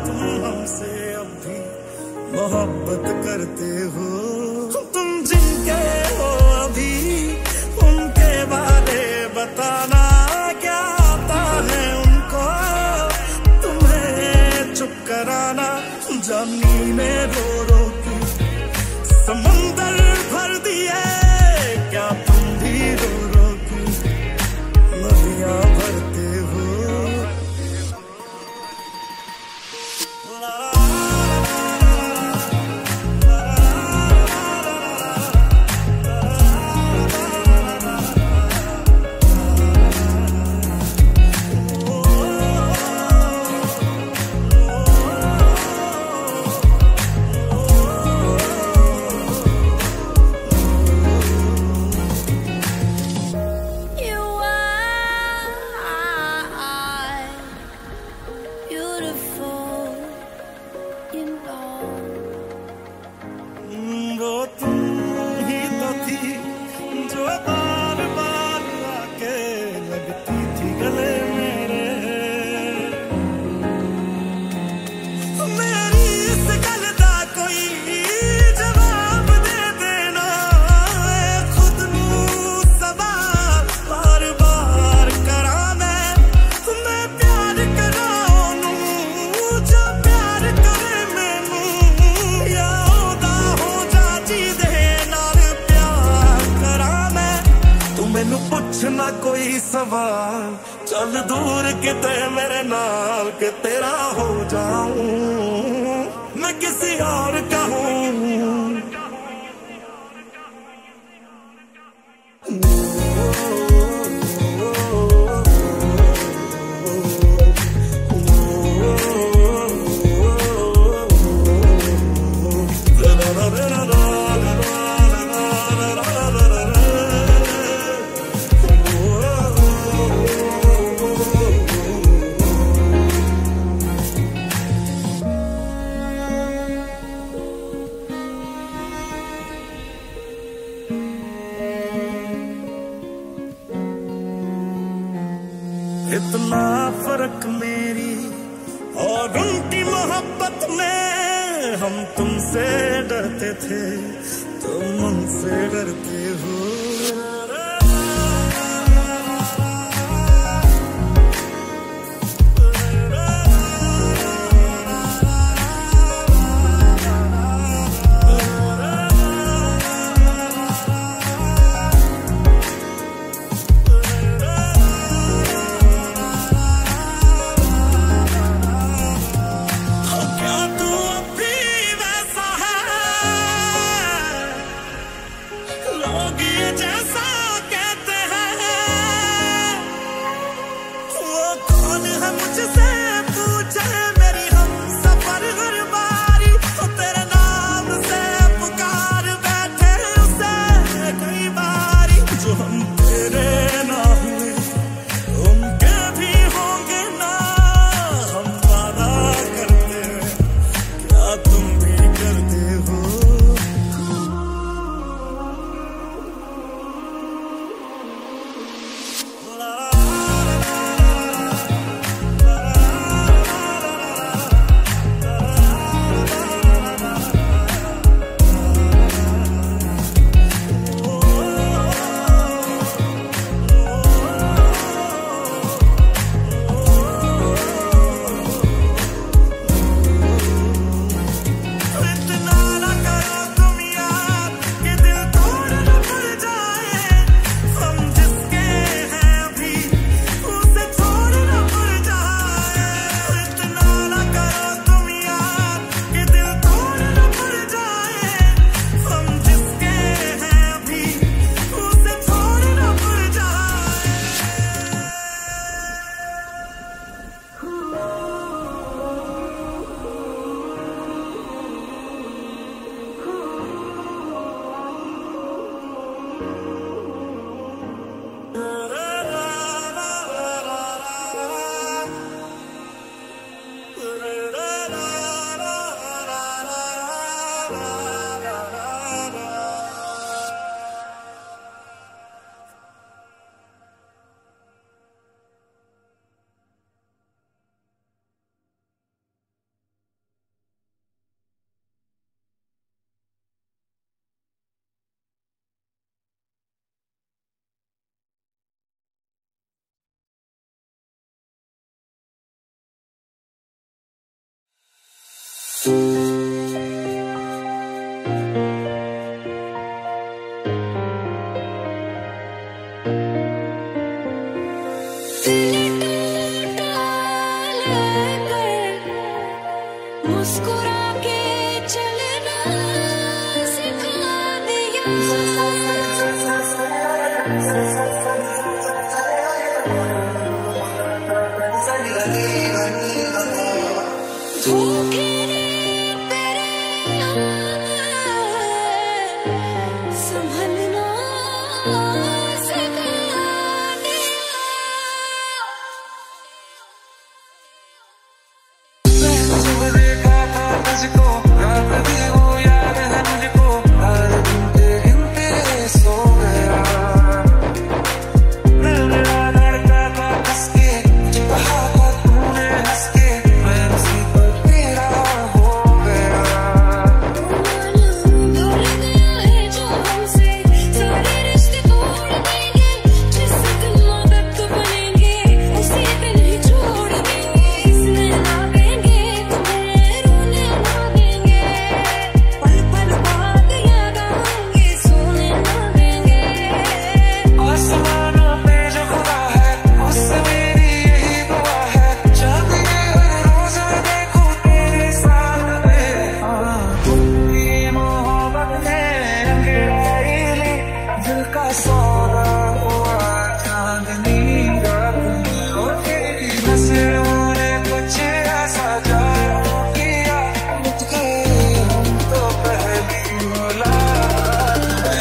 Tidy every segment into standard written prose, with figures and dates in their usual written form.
तुम हमसे अब भी मोहब्बत करते हो? तुम जिनके हो अभी उनके बारे बताना, क्या आता है उनको तुम्हें चुप कराना? जमीन में रो रो के समंदर भर दिए, क्या तुम भी रो रो के नदियां भरते हो? वो तुम ही तो थी जो बार बार आके लगती थी गले मेरे। मेरी इस गल दा कोई जवाब दे देना, खुद नू सवाल बार बार करा मैं प्यार करा ओनू जो प्यार करे मैनू, या मैनू पूछना कोई सवाल, चल दूर किते मेरे नाल के तेरा हो जाऊं मैं किसी और का हूं। इतना फर्क मेरी और उनकी मोहब्बत में, हम तुमसे डरते थे तुम उनसे डरते हो। लोग ये जैसा मुस्कुरा के चलना सिखा दिया। धोखे ने तेरे संभलना सिखा दिया। जब देखा था तुझको रात भी वो याद है मुझको, हर गिनते सो गया। दिल मेरा धड़का था कस के, कहा था तूने हंस के, मैं उसी पर तेरा हो गया। भूल गया है जो हमसे सारे रिश्ते तोड़ देंगे, जिस दिन मदद बनेंगे उसी दिन ही छोड़ देंगे। इसमें लावेंगे तुम्हें रोने लगेंगे, पल पल बाद याद आएंगे सोने लगेंगे। आसमानों पे जो खुदा है उससे मेरी यही दुआ है, जब ये हर रोज मैं देखूं तेरे साथ में। ये मोहब्बत ने अंगड़ाई ली, दिल का सौदा हुआ चांदनी रात में। और तेरी नजरों ने कुछ ऐसा जादू किया, उठ गए हम तो पहली मुलाकात में।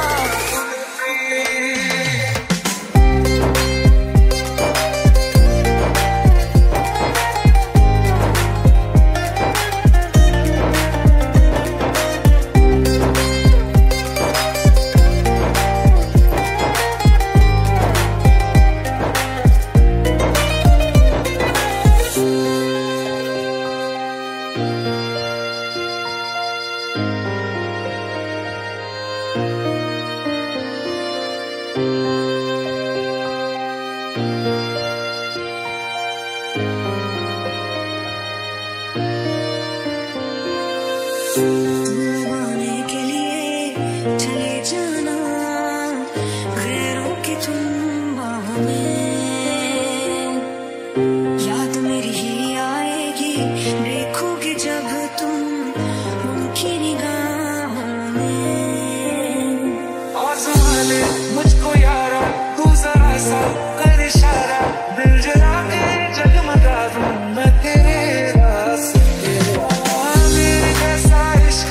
लगाने के लिए चले जाना गैरों की तुम बाहों में, याद मेरी ही आएगी देखोगे जब तुम उनकी निगाहों में। और संभाले मुझको यारा, तू जरा सा कर इशारा, दिल जला के जगमगा दूं मैं तेरे रास्ते। मेरे जैसा इश्क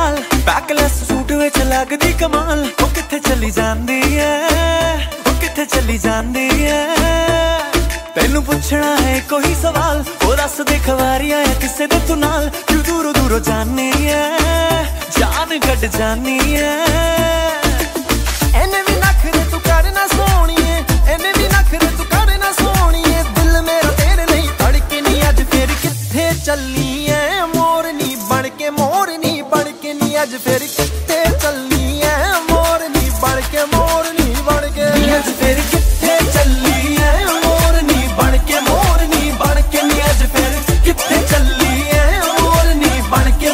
चाल बैकलेस सूट विच लगदी कमाल ओ किथे चली जांदी है ओ किथे चली जांदी है तेनू पुछना है कोई सवाल ओ दस दे खवारियां है किसे दे तू नाल क्यों दूरों दूरों जानी है जान कट जानी है एने भी नखरे तू करना सोहणीए एने भी नखरे तू करना सोहणीए दिल मेरा तेरे नहीं धड़के नहीं अज फिर किथे चली है मोरनी बन के नी अज फिर किथे चली है मोरनी बन के अज फिर किथे चली है मोरनी बन के नी अज फिर किथे चली है मोरनी बन के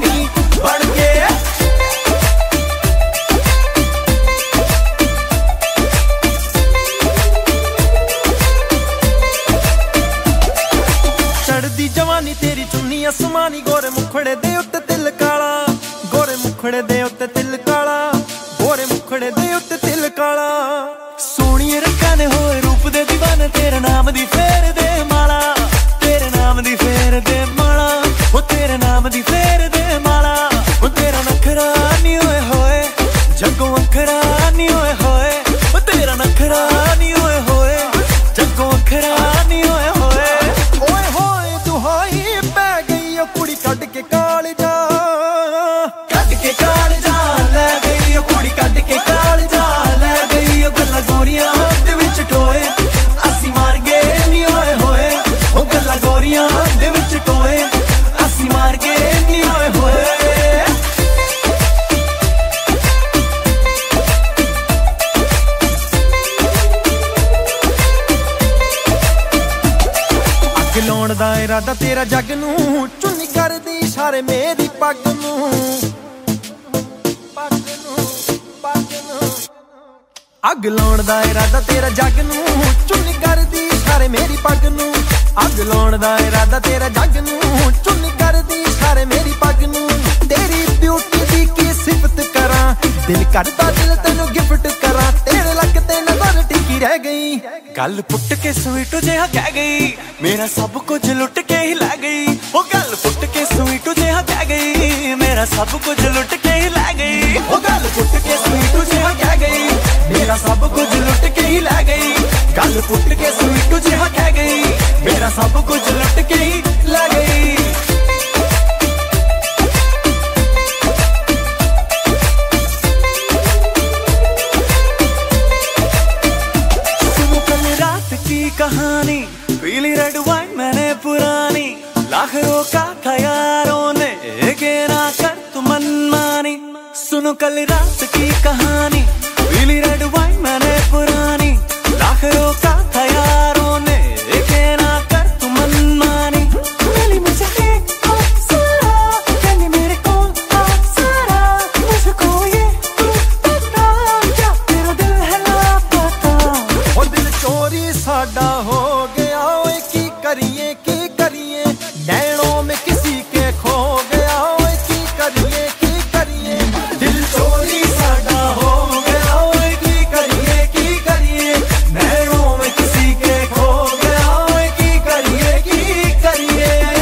चढ़दी जवानी तेरी चुन्नी आसमानी गोरे मुखड़े दे उत्ते तिल काला गोरे मुखड़े दे उत्ते तिल काला गोरे मुखड़े दे उत्ते तिल काला सोहणिए रंगां ने होए रूप दे दीवाने तेरे नाम दी फेर दे माला तेरे नाम दी फेर दे माला ओ तेरे नाम दी फेर दे माला ओ तेरा नखरा नी होए होए जग्गों अखरा नी होए होए ओ तेरा नखरा नी होए होए जग्गों अखरा नी होए होए ओए होए दुहाई पै गई ओ कुड़ी कट के काल जा ले गई ओ कुड़ी कट के काल जा ले गई ओ गल्लां गोरियां दे विच टोए असी मार गए नी होए होए ओ गल्लां गोरियां दे विच टोए असी मार गए नी होए होए अग लाउण दा इरादा तेरा जग नूं चुन्नी करदी इशारे मेरी पग नूं अग लाउण दा इरादा तेरा जग नूं चुन्नी करदी इशारे मेरी पग नूं अग लाउण दा इरादा तेरा जग नूं चुन्नी करदी इशारे मेरी पग नूं तेरी ब्यूटी दी की सिफत करां दिल करदा दिल तैनूं गिफ्ट करां तेरे लक ते नजर टिकी रह गई गल पुट के स्वीट जिहा कह गई मेरा सब कुछ लुट के ही लै गई ओ गल पुट के स्वीट जिहा कह गई मेरा सब कुछ लुट के ही लै गई ओ गल पुट के स्वीट जिहा कह गई मेरा सब कुछ लुट के ही लै गई गल पुट के स्वीट जिहा कह गई मेरा सब कुछ लुट के ही लै गई कहानी पीली रेड वाइन मैंने पुरानी लाख रोका था यारों ने के ना कर तू मनमानी सुनो कल रात की कहानी पीली रेड वाइन मैंने पुरानी लाख रोका था यारों ने के ना कर तू मनमानी मिली मुझे एक अप्सरा कहनी मेरे को अप्सरा मुझको ये तू पता क्या तेरा दिल है लापता ओ दिल चोरी साडा हो गया ओए की करिए नैनों में किसी के खो गया ओए की करिए दिल चोरी साडा हो गया ओए की करिए नैनों में किसी के खो गया ओए की करिए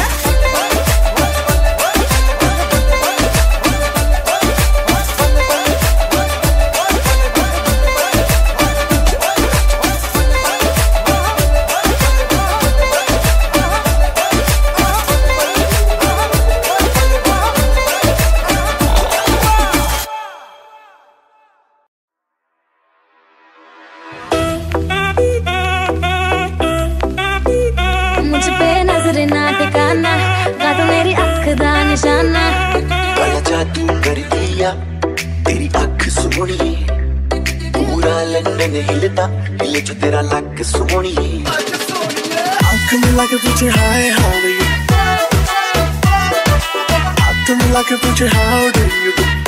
मुझ पे नजर ना टिकाना गा तो मेरी अख दा निशाना बड़ा जादू कर दिया तेरी अख सोहणी पूरा लंदन हिलता हिले जो तेरा लक सोहणी आंख मिला के पूछे हाय हाउ आर यू हाथ मिला के पूछे हाउ डू यू डू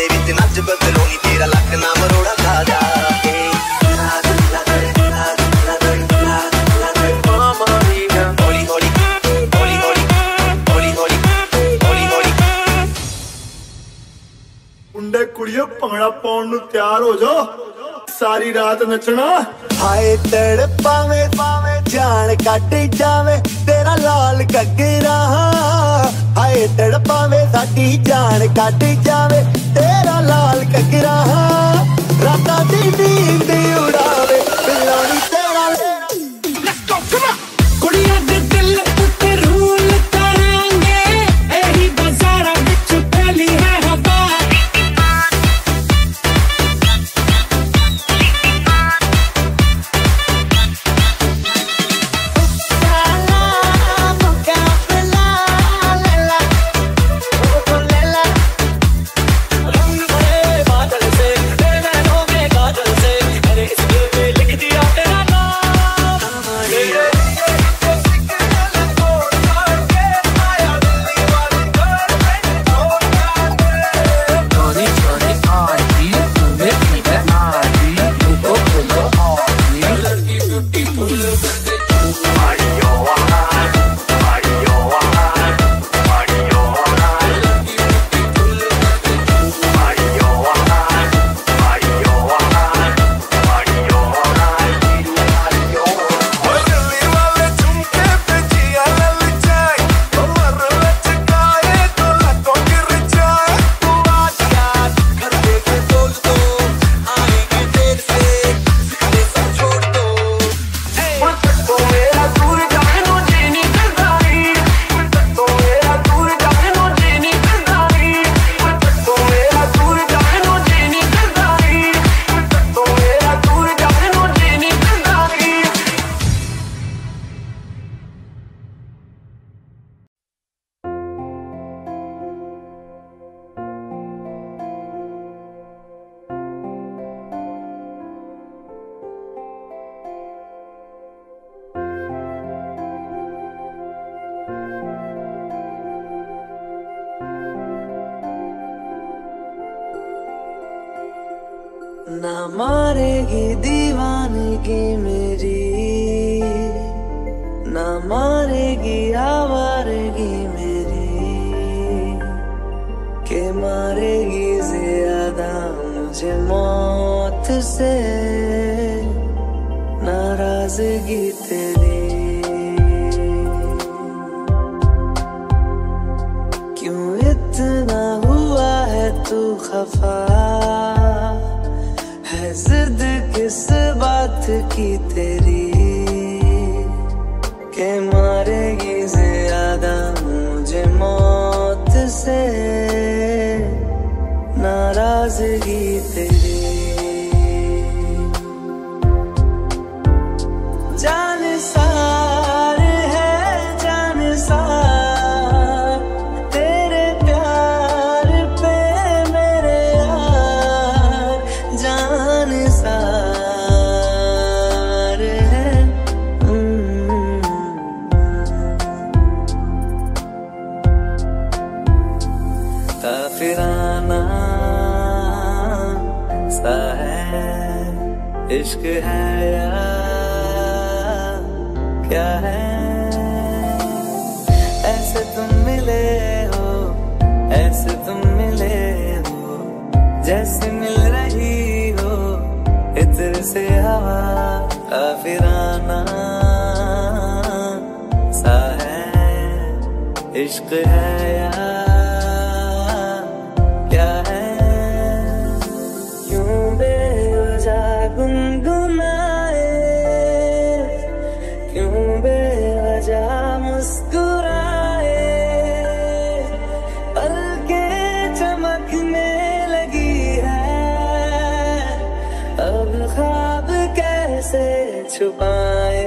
विच नच बदलोनी तेरा लक ना मरोड़ा खा जाए मुंडे कुड़ियों भंगड़ा पाउण नूं तैयार हो जाओ सारी रात नचना हाय तड़पावे जान कट जावे तेरा लाल घगरा हाय तड़पावे साडी जान कट जावे तेरा लाल घगरा राता दी नींद उड़ावे पिलानी तेरा लेट्स गो कम ऑन कुड़ियां दे दिल उत्ते रूल करांगे एही बाजारा विच फैली है हवा ना मारेगी दीवानगी मेरी ना मारेगी आवारगी मेरी के मारेगी ज्यादा मुझे मौत से नाराजगी तेरी क्यों इतना हुआ है तू खफा है जिद किस बात की तेरी के मारेगी ज्यादा मुझे मौत से नाराजगी तेरी जान सार है जान सार तेरे प्यार पे मेरे यार जान सार है काफिराना सा है इश्क है या क्या है ऐसे तुम मिले हो ऐसे तुम मिले हो जैसे मिल रही हो इत्र से हवा काफिराना सा है इश्क है या क्या है क्यों बेवजह गुनगुनाए क्यों बेवजह मुस्कुराए पलकें चमकने लगी है अब ख्वाब कैसे छुपाए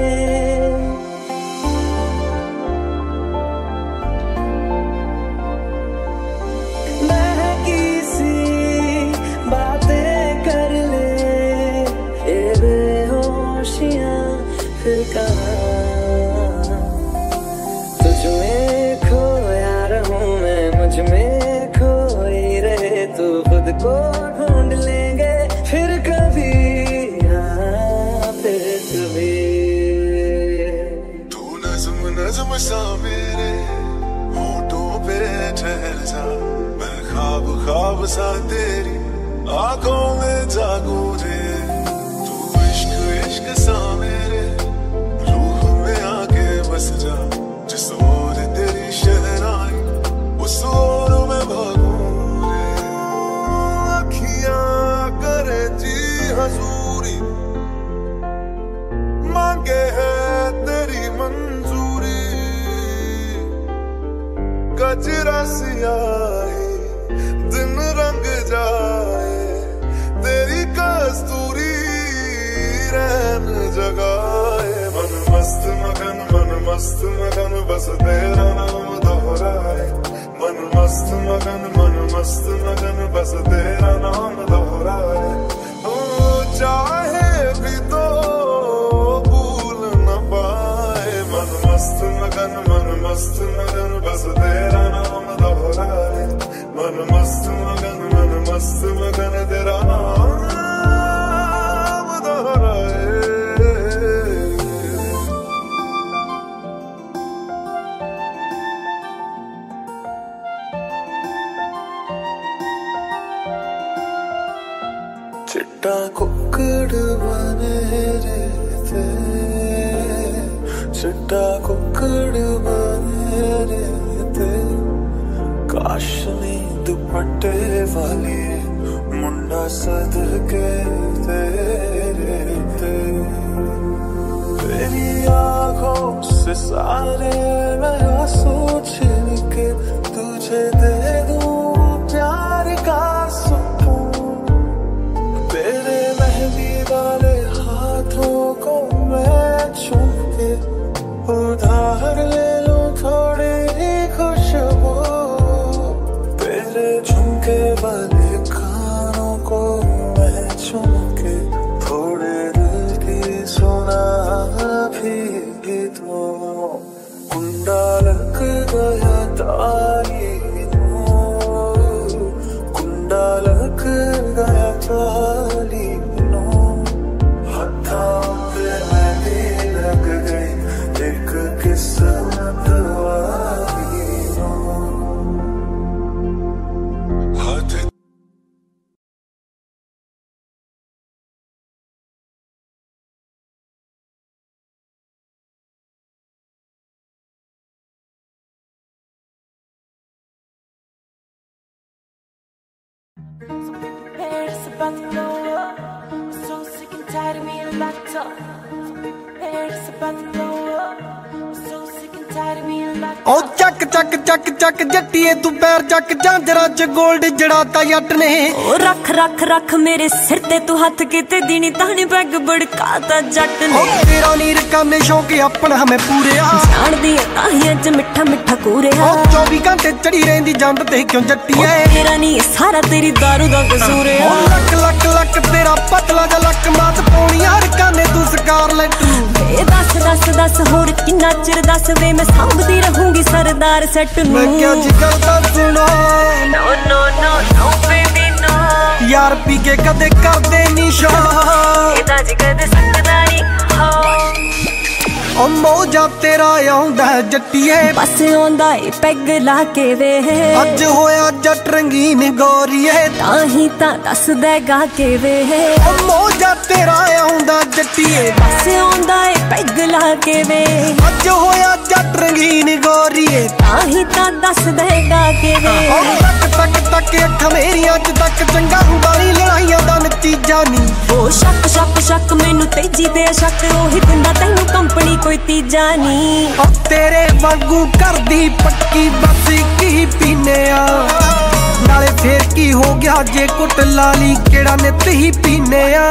बहकी सी बातें कर ले ये बेहोशियां फिर कहाँ तुझ में खोया रहूं मैं मुझ में खोई रहे तू को ढूंढ लेंगे फिर कभी, फिर कभी। तू नज़्म नज़्म सा मेरे होठों पे ठहर जा, मैं ख्वाब ख्वाब सा तेरी आंखों में जागूं रे। तू इश्क इश्क सा मेरे रूह में आके बस जा, जिस ओर तेरी शहनाई उस ओर मैं भागूं रे। अखियां करे जी हजूरी, मांगे है तेरी मंजूरी, गजरा सियाही दिन रंग जाए, तेरी कस्तूरी रहन जगाए। मन मस्त मगन बस तेरा नाम दोहराए, मन मस्त मगन बस तेरा नाम दोहराए। ओ चाहे भी तो भूल न पाए, मन मस्त मगन बस तेरा नाम दोहराए, मन मस्त मगन तेरा नाम दोहराए। चिट्टा कुक्कड़ बने रे थे, चिट्टा कुक्कड़ बने रे थे, काशनी दुपट्टे वाली मुंडा सदके तेरे थे। तेरी आंखों से सारे मैं आंसू छिलके तुझे दे दूं प्यार का सुकून, तेरे मेहंदी वाले हाथों को मैं छूम के उधार ले लूं थोड़ी ही खुशबू, तेरे झुमके वाले कानों को मैं चूम के थोड़े दिल की सुना भी दो। कुंडा लग गया ताली नो, कुंडा लग गया ताली नो, हाथों पे मेहंदी लग गई एक किस्मत वाली नो। हाथ It's about to blow up. I'm so sick and tired of being locked up. It's about to blow up. I'm so sick and tired of being locked O up. ਚੱਕ ਚੱਕ ਚੱਕ ਚੱਕ ਜੱਟੀਏ ਤੂੰ ਪੈਰ ਚੱਕ ਜਾਂਜਰਾ ਚ 골ਡ ਜੜਾਤਾ ਜੱਟ ਨੇ। ओ रख रख रख मेरे सिर ते तू हथ किते दीनी तानी बैग बड़काता जट ओ ने। तेरा नीर काने शौक अपना हमें पूरे आ, जानदी है ताहियां च मिठा मिठा कूरे ओ 24 घंटे चढ़ी रहंदी जंड ते क्यों जट्टीए। तेरा नहीं सारा तेरी दारू दा कसूर ओ है। लक लक लक तेरा पतला जा लक मात पौणियां रकाने तू स्कारलेट। ए दस दस दस होर किन्ना चिर दस वे मैं सांभदी रहूंगी सरदार सेट नू। मैं क्या जिगर दा सुनो no no no no baby no, यार पी के कदे करदे नी शो, एदा जिगर दे सकदा नहीं हो। ओ मौजा तेरा आउंदा जट्टीए, बस आंदा ए पैग ला के वे, अज होया जट रंगीन गोरीए, ताही तां दस देगा के वे। ओ मौजा तेरा आउंदा जट्टीए, बस आंदा ए पैग ला के वे, अज होया जट रंगीन गोरीए, ताही तां दस देगा के वे। ओ तक तक तक अख मेरियां च तक चंगा हुंदा नी लड़ाइयां दा नतीजा नी। ओ शक शक शक मैनू तेजी ते शक ओही दिंदा तैनू कंपनी कोई तीजा नी। ओ तेरे वांगू करदी पक्की बस की पीने आ, नाले फेर की हो गया जे कुट लाली केड़ा नित ही पीने आ।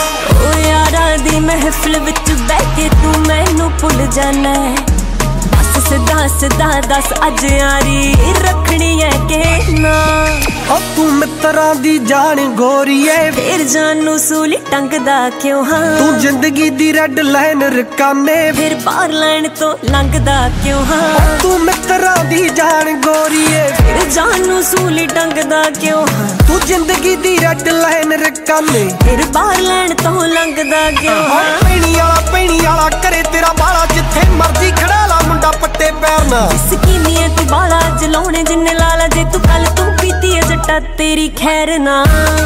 ओ यारा दी महफिल विच बैठ के तू मैनू भुल जाना है, बस सीधा सीधा दस अज यारी रखनी है के ना। ओ तू मित्रा दी जान गोरीए फिर जानू सूली टंगदा क्यों हाँ। तू जिंदगी दी रेड लाइन रकाने फिर पार लाइन तो लंघदा क्यों हाँ। तू मित्रा दी जान गोरीए फिर जानू सूली टंगदा क्यों हाँ। तू जिंदगी दी रेड लाइन रकाने फिर पार लाइन तो लंघदा क्यों हाँ। पैणी वाला करे तेरा बाला जिथे मर्जी खड़ा ला मुंडा पट्टे पैर ना। जिसकी नीयत बाला जलाने जिन्ने लाला जे तू कल तू पीती है जट्टा तेरी खैर ना।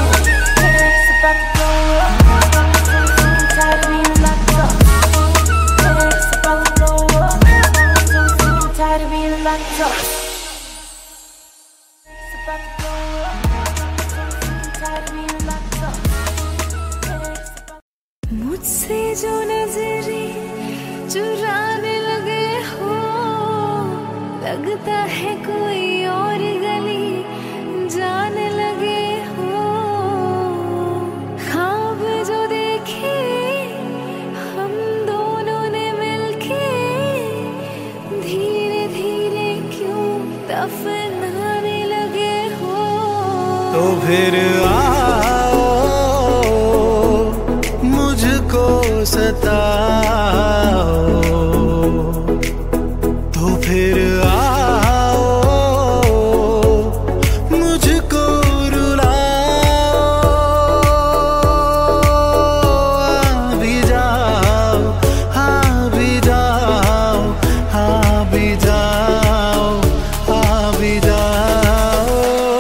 मुझसे जो नजरे चुराने लगे हो लगता है कोई और गली जाने लगे हो। ख्वाब जो देखे हम दोनों ने मिलके धीरे धीरे क्यों दफनाने लगे हो। तो फिर आओ मुझको सताओ, तो फिर आओ मुझको रुलाओ। आ भी जाओ, हाँ भी जाओ, हाँ भी जाओ, हाँ भी जाओ।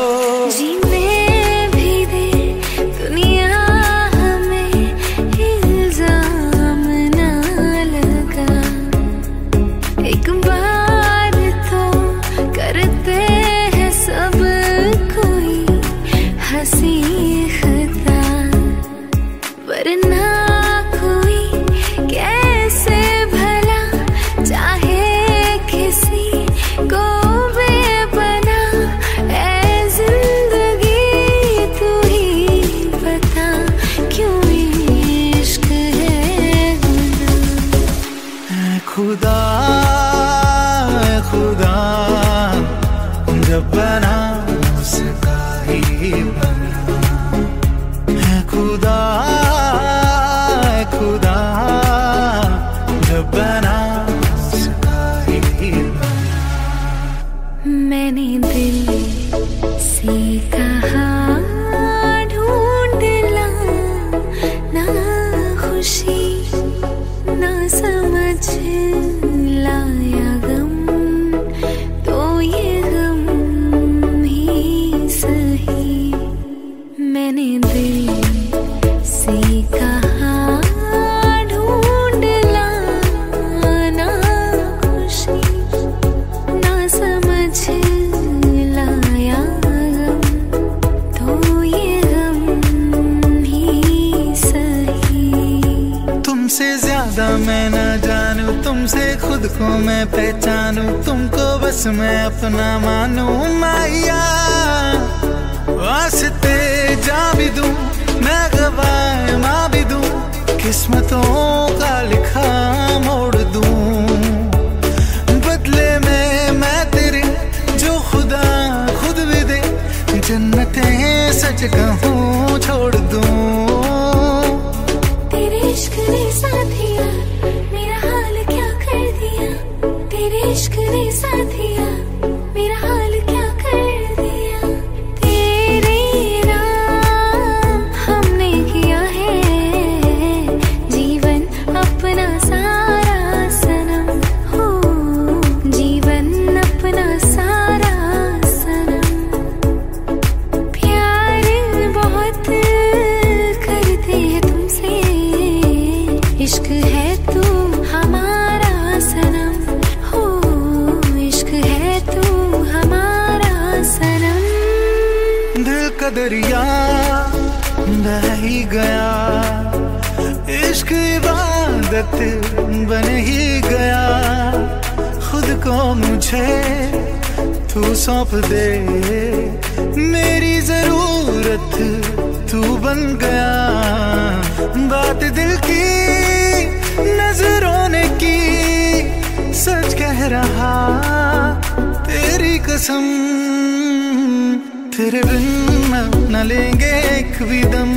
जीने भी दे दुनिया हमें इल्जाम ना लगा। एक बार तो करते हैं सब कोई हंसी खता, वरना कोई कैसे भला चाहे किसी को बेपना। ऐ जिंदगी तू ही बता क्यों इश्क है गुनाह। खुदा खुदा जब बना उसका ही बना है। खुदा खुदा जब बना उसका ही बना। मैंने दिल से कहा ढूंढ ला ना खुशी ना समझ लाया गम, तो ये गम ही सही। मैंने दिल से कहा ढूंढ ला ना खुशी ना समझ लाया गम, तो ये गम ही सही। तुमसे ज्यादा मैं ना जानूं, तुमसे खुद को मैं पहचानूं, तुमको बस मैं अपना मानूं। माया वास्ते जा भी दूं, मैं गवाह मां भी दूं, किस्मतों का लिखा मोड़ दूं। बदले में मैं तेरे जो खुदा खुद भी दे, जन्नतें सच कहूँ छोड़ दूं। तेरे इश्क ने साथिया मेरा हाल क्या कर दिया। तेरे इश्क ने साथिया मेरा हाल क्या कर दिया। तेरे नाम हमने किया है जीवन अपना सारा सनम हो। जीवन अपना सारा सनम। प्यार बहुत करते हैं तुमसे, इश्क है तू हमारा सनम हो। इश्क है तू हमारा सनम। दिल का दरिया बह ही गया, इश्क इबादत बन ही गया। खुद को मुझे तू सौंप दे, मेरी जरूरत तू बन गया। बात दिल की नजरों ने की, सच कह रहा कसम तेरे बिन न लेंगे एक भी दम,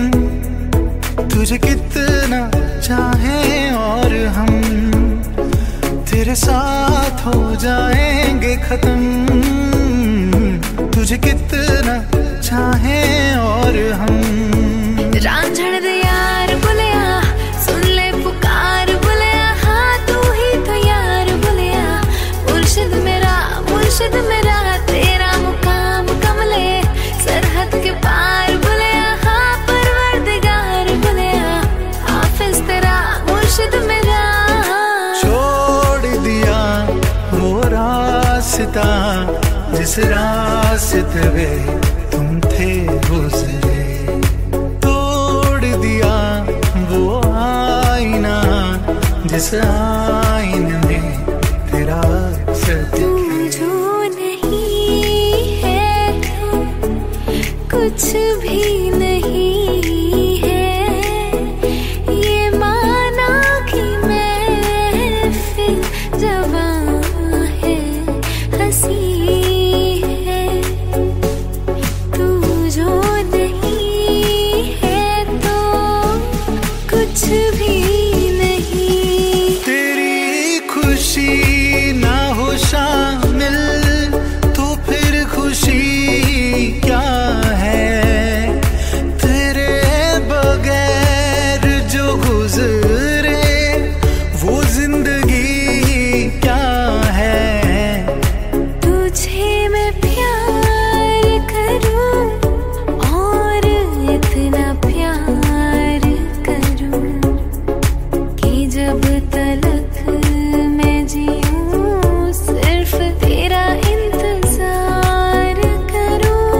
तुझे कितना चाहें और हम तेरे साथ हो जाएंगे खत्म, तुझे कितना चाहें और हम। रांझण दे यार बुलिया सुन ले पुकार बुलिया, हाँ तू ही तो यार बुलिया, मुर्शिद मेरा तेरा मुकाम कमले सरहद के पार बुलिया, हाँ परवरदिगार बुलिया, हाफिज तेरा मुर्शिद मेरा। छोड़ दिया वो रास्ता जिस रास्ते पे तुम थे गुजरे, तोड़ दिया वो आईना जिस आईने में तेरा तू जो नहीं है कुछ भी नहीं है, ये माना कि महफिल जवां है हंसी है, तू जो नहीं है तो कुछ भी नहीं। तेरी खुशी ना हो शामिल तो फिर खुशी क्या है, तेरे बगैर जो गुजरे वो जिंदगी क्या है। तुझे मैं प्यार करूं और इतना प्यार करूं कि जब तलक मैं जीऊं सिर्फ तेरा इंतजार करूं।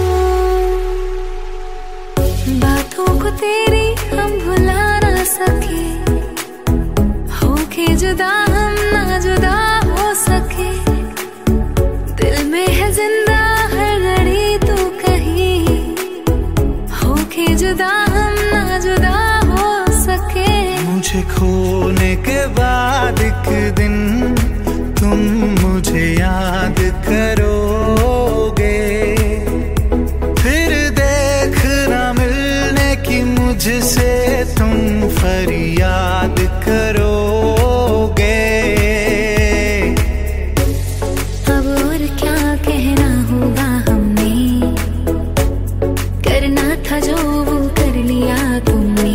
बातों को तेरी हम भुला ना सके, होके जुदा हम ना जुदा हो सके, दिल में है जिंदा हर घड़ी तू कहीं, होके जुदा हम ना जुदा हो सके। मुझे खोने के बाद एक दिन तुम मुझे याद करोगे, फिर देखना मिलने की मुझसे तुम फरियाद करोगे। अब और क्या कहना होगा हमने, करना था जो वो कर लिया तुमने,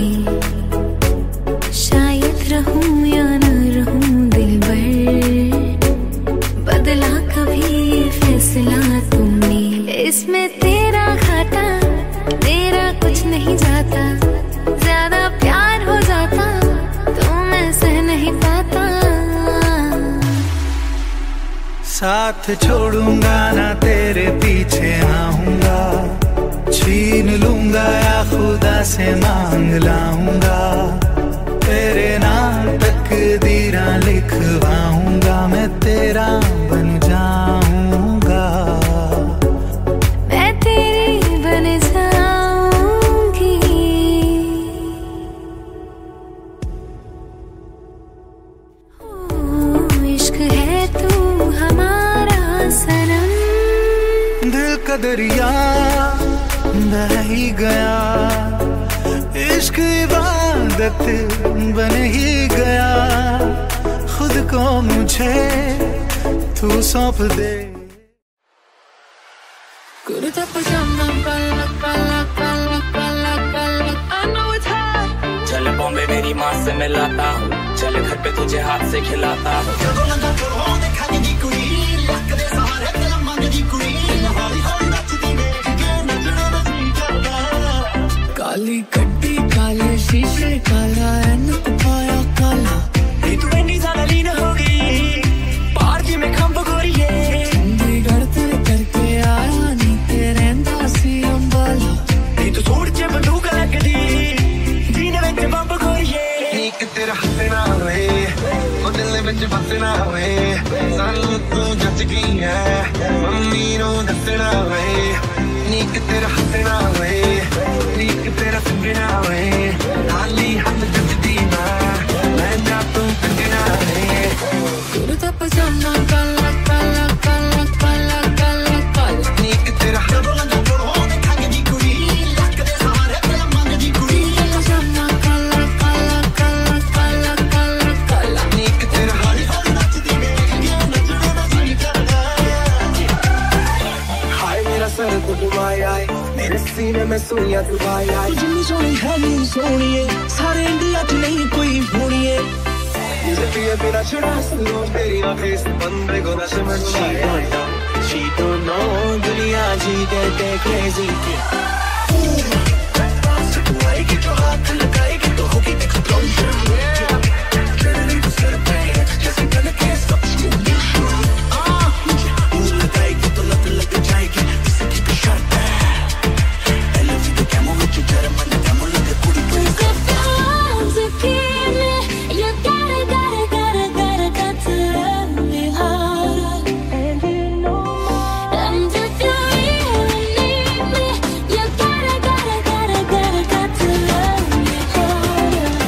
शायद रहूं या न रहूं दिल भर, बदला कभी ये फैसला तुमने। इसमें तेरा घाटा मेरा कुछ नहीं जाता, ज्यादा प्यार हो जाता तो मैं सह नहीं पाता। साथ छोड़ूंगा ना तेरे पीछे आऊंगा, छीन लूंगा या खुदा से मांग लाऊंगा, तेरे नाम तकदीरा लिखवाऊंगा, मैं तेरा बन जाऊंगा, मैं तेरी बन जाऊंगी। ओ इश्क है तू हमारा सनम, दिल का दरिया बह ही गया, इश्क इबादत बन ही गया, खुद को मुझे तू सौंप दे। कुर्ता पजामा पलक पलक पलक पलक पलक, I know it's hot। चल बॉम्बे मेरी माँ से मिलाता हूँ, चल घर पे तुझे हाथ से खिलाता हूँ। काली गड्डी काले शीशे काला ऐनक पाया काला, तू इतनी ज्यादा लीन हो गई पार्टी में खंभ गोरिये, चंडीगढ़ ते करके आया नी तेरे दासी अंबाला, तू सूट च बंदूक लगदी जीने विच बंब गोरिये। नीक तेरा हंसना वे ओ दिल विच बसना वे, सानू तू जच गई है मम्मी नू दसना वे, नीक तेरा हंसना वे नीक तेरा सुनना वे, खाली हाथ जचदी मैं जा तू कंगना वे। कुर्ता पजामा काला काला काला काला मैं सुनिया दुबाया जिन्नी सोनी है नी सोनी है सारे इंडिया च नहीं कोई होनी है मुझे पिए बिना छुड़ा सुनो तेरी आंखें इस बंदे को नशे में डुबाया She don't know दुनिया जी कहते crazy तू आएगी तो हाथ लगाएगी तो होगी explosion Literally तो सर पे जैसे गन के सब लगाएगी तो लत लग जाएगी किसी की शर्त है LV the camo with your German camo लगे पूरी पूरी You got to love me hard and you know and if you really need me you gotta to love me hard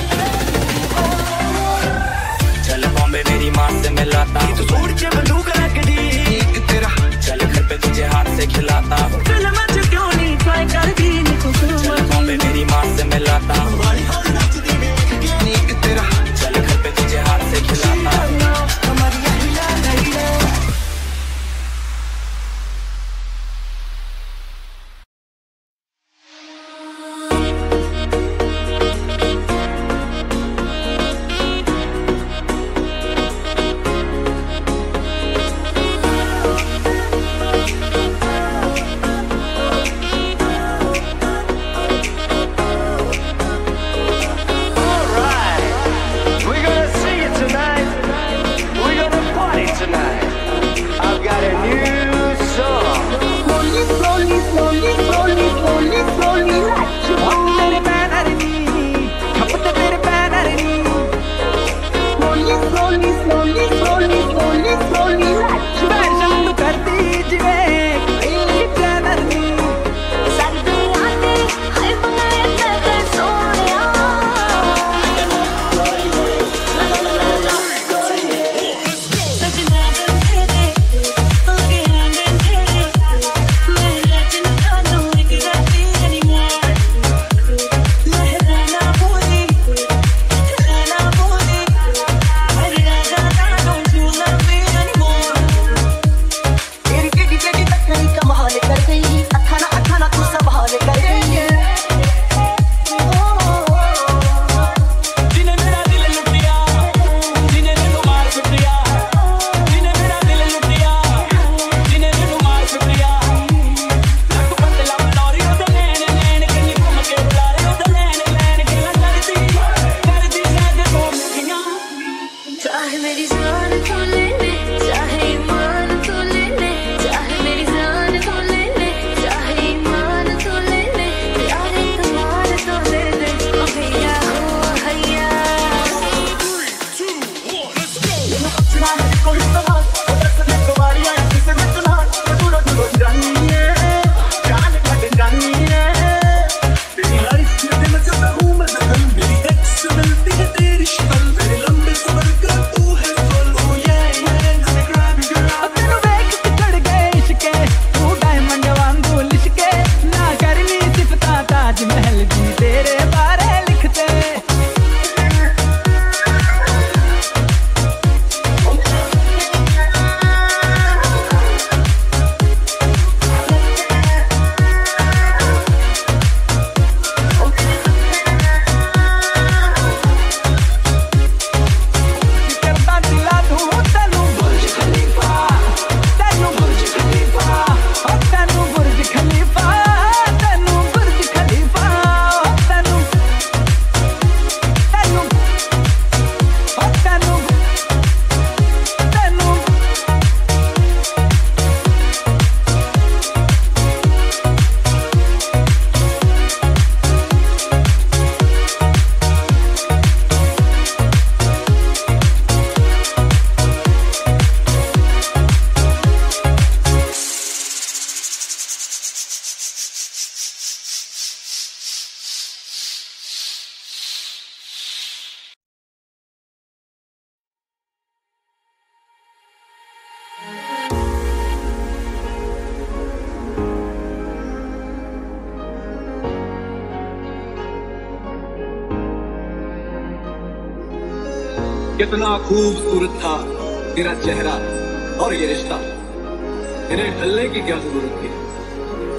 चल बॉम्बे मेरी माँ से मिलाता हूँ तू छोड़ के बंदूक रख दी तेरा चल घर पे तुझे हाथ से खिलाता हूँ फिल्म में क्यों नहीं ट्राई कर दी चल बॉम्बे मेरी माँ से मिलाता हूँ तेरा चल घर पे तुझे हाथ से खिलाता हूँ कितना खूबसूरत था तेरा चेहरा और ये रिश्ता, इन्हें ढलने की क्या जरूरत थी।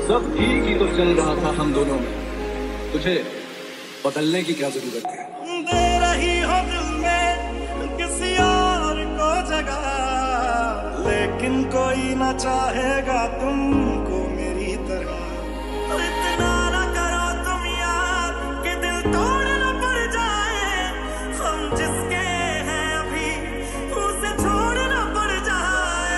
सब ठीक ही तो चल रहा था हम दोनों में, तुझे बदलने की क्या जरूरत है? दे रही हो दिल में किसी और को जगह, लेकिन कोई ना चाहेगा तुमको मेरी तरह। इतना ना करो तुम यार कि दिल तोड़ न पड़ जाए, हम जिसके हैं अभी उसे छोड़ न पड़ जाए।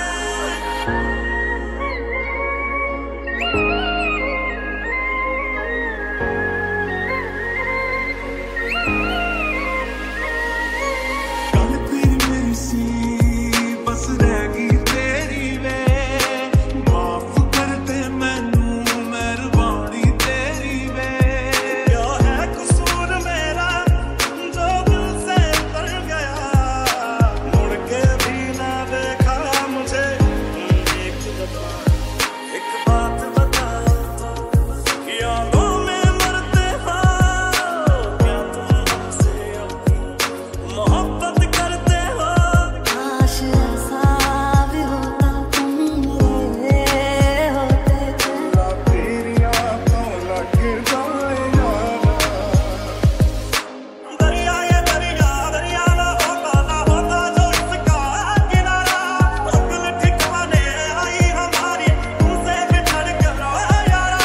बस रहेगी तेरी वे, माफ कर दे मैनू मेहरबानी तेरी वे। क्या है कसूर मेरा जो दिल से उतर गया, मुड़ के भी ना देखा मुझे एक दफा। एक बात बता, यादों में मरते हो क्या तुम हमसे अपनी मोहब्बत करते हो? काश ऐसा भी होता तुम मेरे होते थे। तेरी आंखों लग जाए यारा, दरिया ये दरिया दरिया ना होता जो इसका किनारा। दिल ठिकाने आई हमारी तुमसे बिछड़ कर यारा।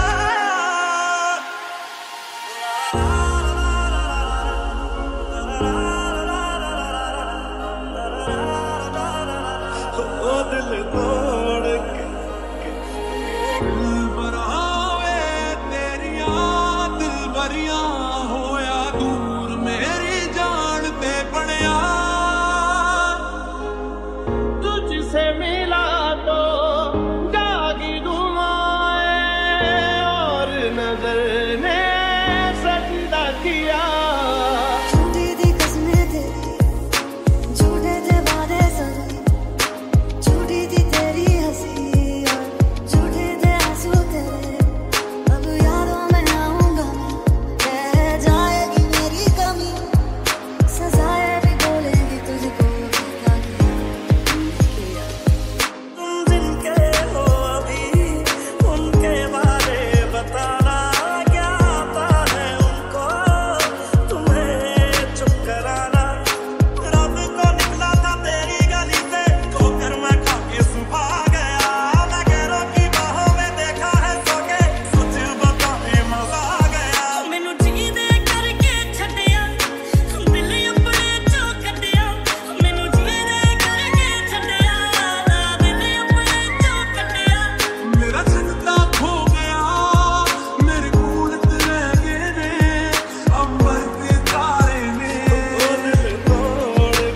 ओ दिल तोड़ के दिल बरावे तेरियां दिल बरियां होया दूर मेरी जान ते बनिया। तुझसे मिला तो जागी दुआएं और नजर ने सजदा किया। झूठी थी कसमें तेरी, झूठे थे वादे सारे, झूठी थी तेरी हंसी और झूठे थे आंसू तेरे। अब यादों में आऊंगा मैं, रह जाएगी मेरी कमी, सजाएं भी बोलेंगी तुझको क्या किया। तुम जिनके हो अभी उनके बारे बताना, क्या आता है उनको तुम्हें चुप कराना। रात को निकला था तेरी गली से, ठोकर मैं खा के सुबह गया। मैं गैरों की बाहों में देखा है सो के, सच बताए मजा आ गया। मैनू जी दे करके छड्डिया, दिल अपने चों कड्डिया। मैनू जी दे करके छड्डिया, दिल अपने चों कड्डिया। मेरा सजदा खो गया, मेरे कोल रह गए ने अंबर के तारे ने। ओ दिल तोड़ के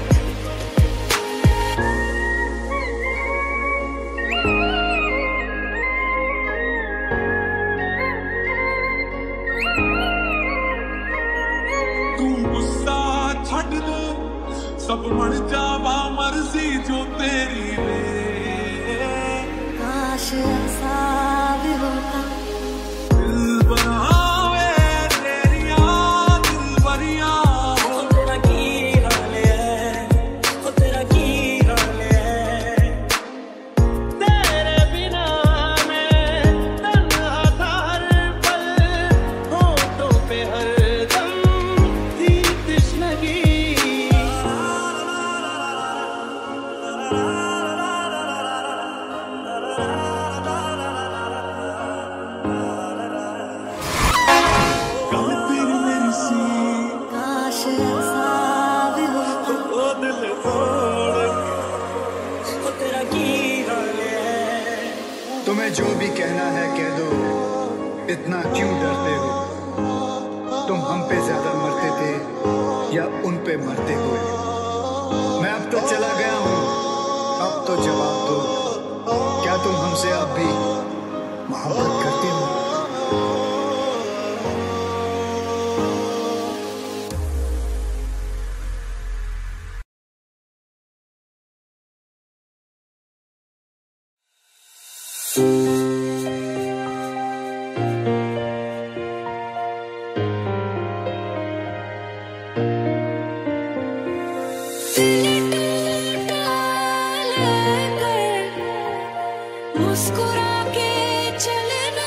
तू गुस्सा छड्ड दे, सब मन जावा मर्जी जो तेरी वे। काश ऐसा भी होता दिल बनावे तेरियां दिल बरियां हो। तेरा की हाल है, ओ तेरा की हाल है। तेरे बिना मैं तन्हा था हर पल, होठों पे हरदम थी तश्नगी। गल तेरी मेरी सी, काश ऐसा भी होता। ओ दिल तोड़ के ओ तेरा की हाल है। तुम्हें जो भी कहना है कह दो, इतना क्यों डरते हो? तुम हम पे ज्यादा मरते थे या उन पे मरते हुए? मैं अब तो चला गया हूँ, अब तो जवाब दो, क्या तुम हमसे अब भी मोहब्बत करते हो? मुस्कुरा के चलना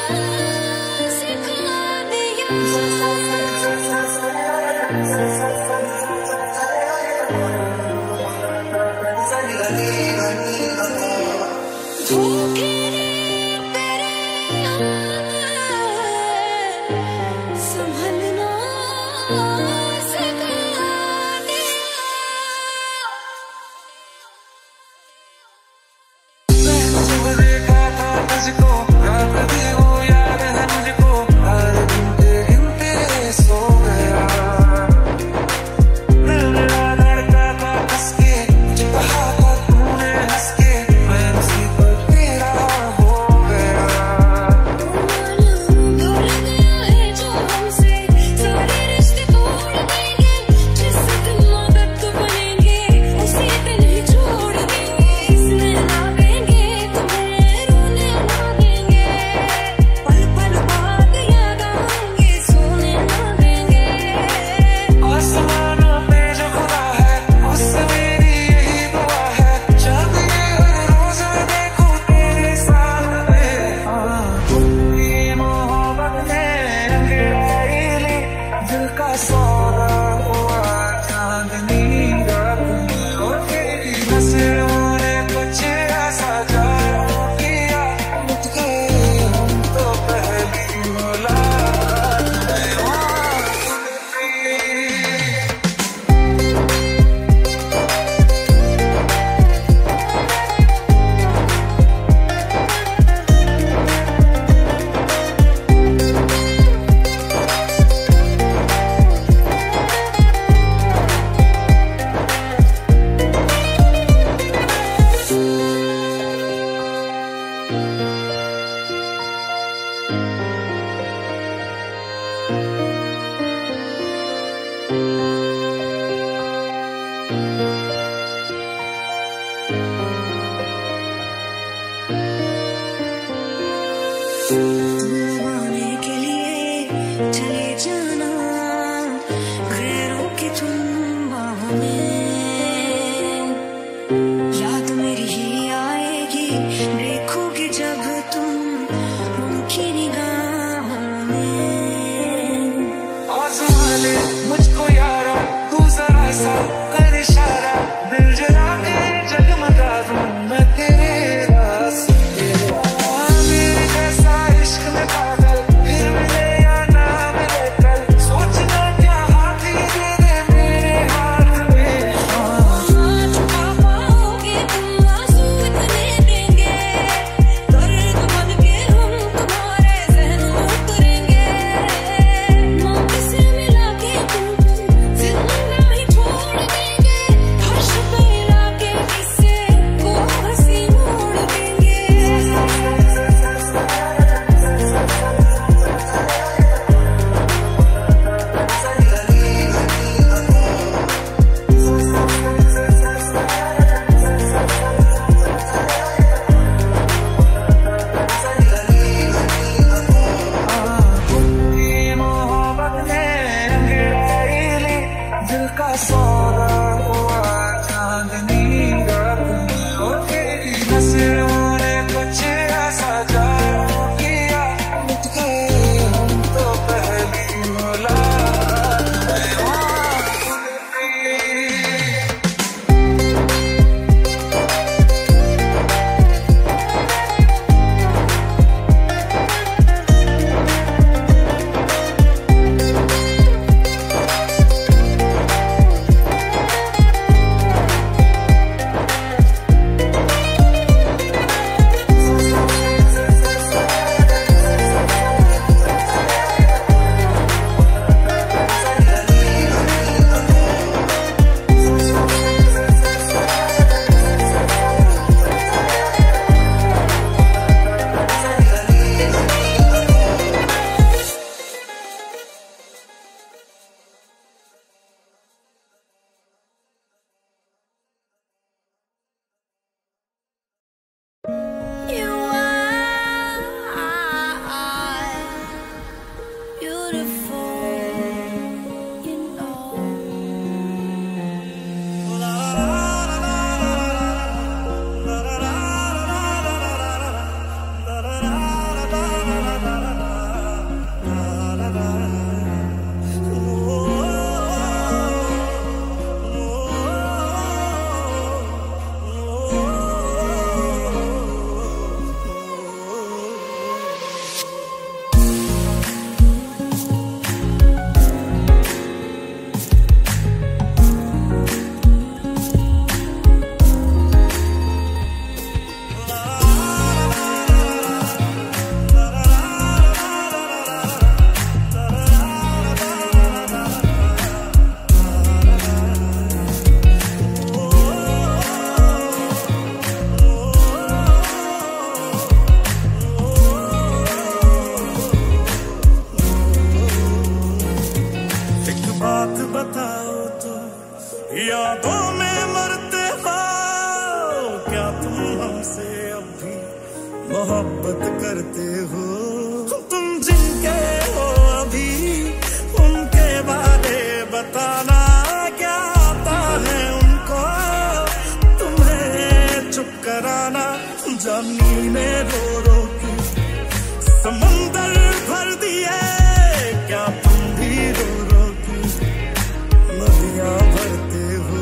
यादों में मरते हो, क्या तुम हमसे अब भी मोहब्बत करते हो? तुम जिनके हो अभी उनके बारे बताना, क्या आता है उनको तुम्हें चुप कराना? जानी ने रो रो के समंदर भर दिए, क्या तुम भी रो रो के नदियां भरते हो?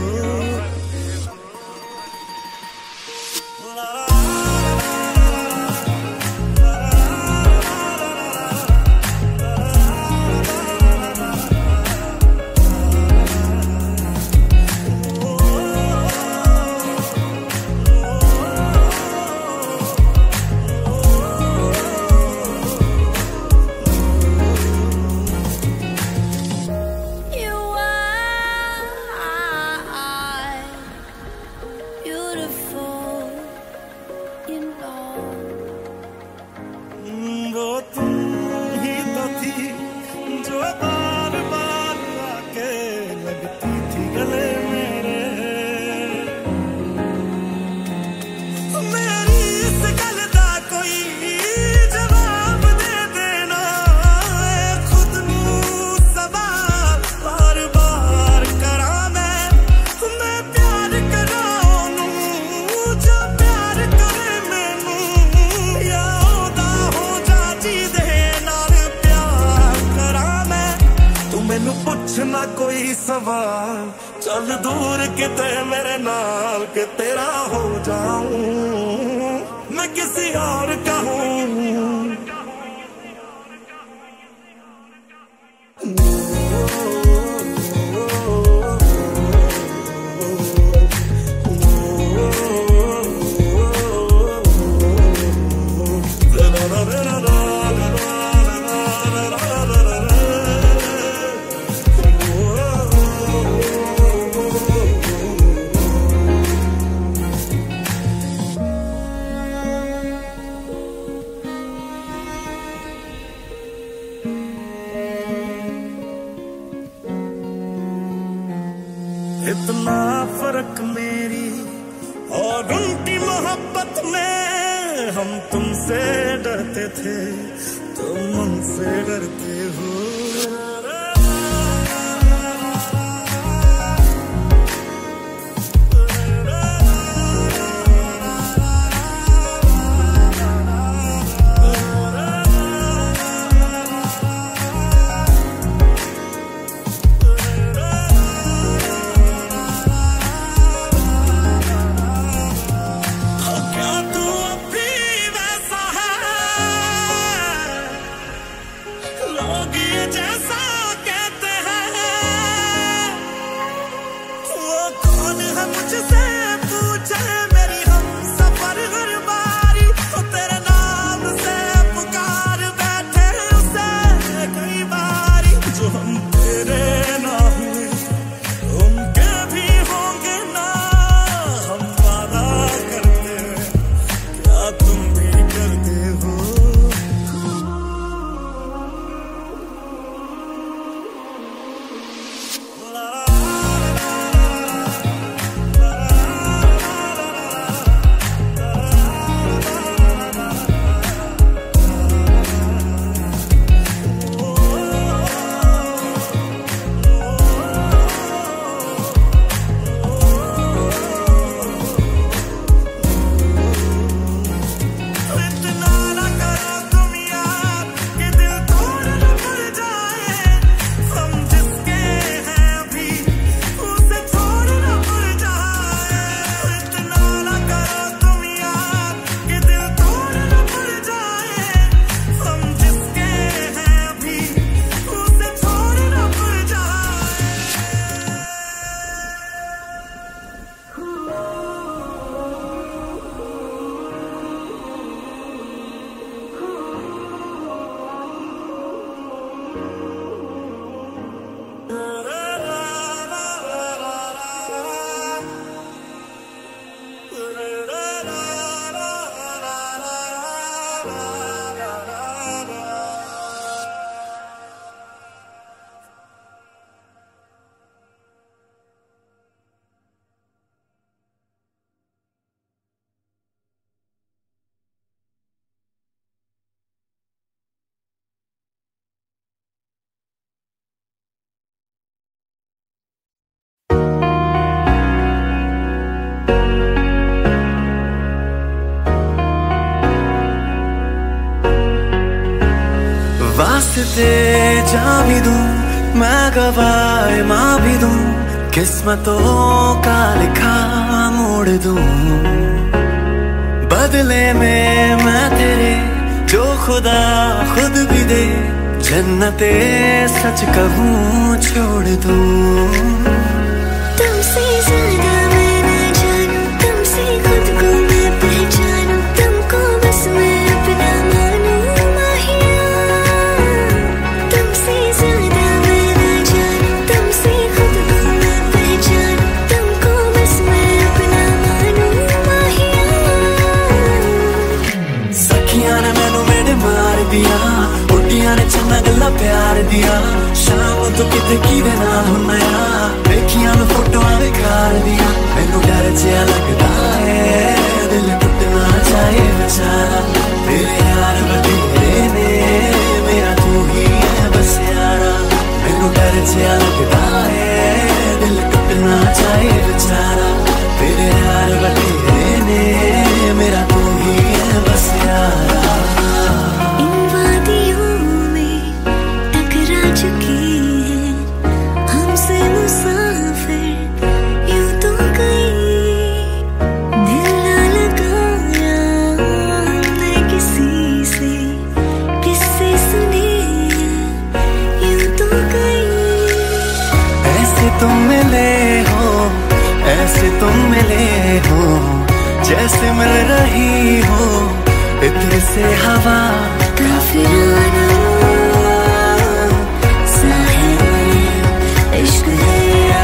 पूछना कोई सवाल, चल दूर किते मेरे नाल के तेरा हो जाऊं मैं किसी और का हूं। इतना फर्क मेरी और उनकी मोहब्बत में, हम तुमसे डरते थे तुम उनसे डरते हो। छोड़ते जा भी दूं, मैं गवाए माँ भी दूं, किस्मतों का लिखा मोड़ दूं। बदले में मैं तेरे जो खुदा खुद भी दे, जन्नते सच कहूँ छोड़ दूं। तुमसे ज्यादा मैं न जानूं, तुमसे खुद को मैं पहचानूं, तुमको बस मैं अपना मानूं माहिया। तुमसे ज्यादा मैं न जानूं, तुमसे खुद को मैं पहचानूं, तुमको बस मैं अपना मानूं माहिया। सखियां ने मैनू मेरे मार दिया, उड्डियां ने चंगा गल्ला प्यार दिया, शाम तो किते किदे नाल हुन्ना, देखियां मैं फोटोआं बेकार दिया। मैनू डर जिहा लगदा है, दिल टुटना चाहे बेचारा, तेरे यार बथेरे ने, मेरा तू ही है बस यारा। मैनू डर जिहा लगदा है, दिल टुटना चाहे बेचारा, तेरे यार बथेरे ने, मेरा तू ही है बस यारा। इन वादियों में टकरा चुकी है हमसे मुसाफिर यूं तो कहीं, दिल ना लगाया हमने किसी से, किससे सुने यूं तो कहीं। ऐसे तुम मिले हो, ऐसे तुम मिले हो, जैसे मिल रही हो इत्र से हवा। काफिराना सा है इश्क है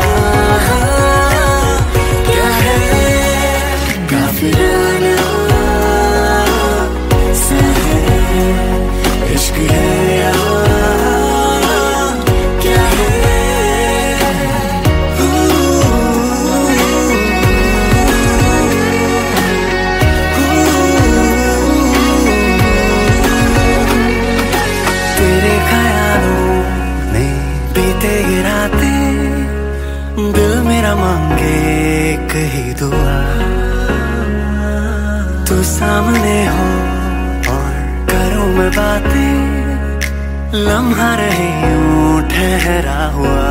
क्या है, काफिराना सा है इश्क है क्या है। तेरे ख्यालों में बीते ये रातें, दिल मेरा मांगे एक ही दुआ, तू सामने हो और करूं मैं बातें, लम्हा रहे यूं ठहरा हुआ।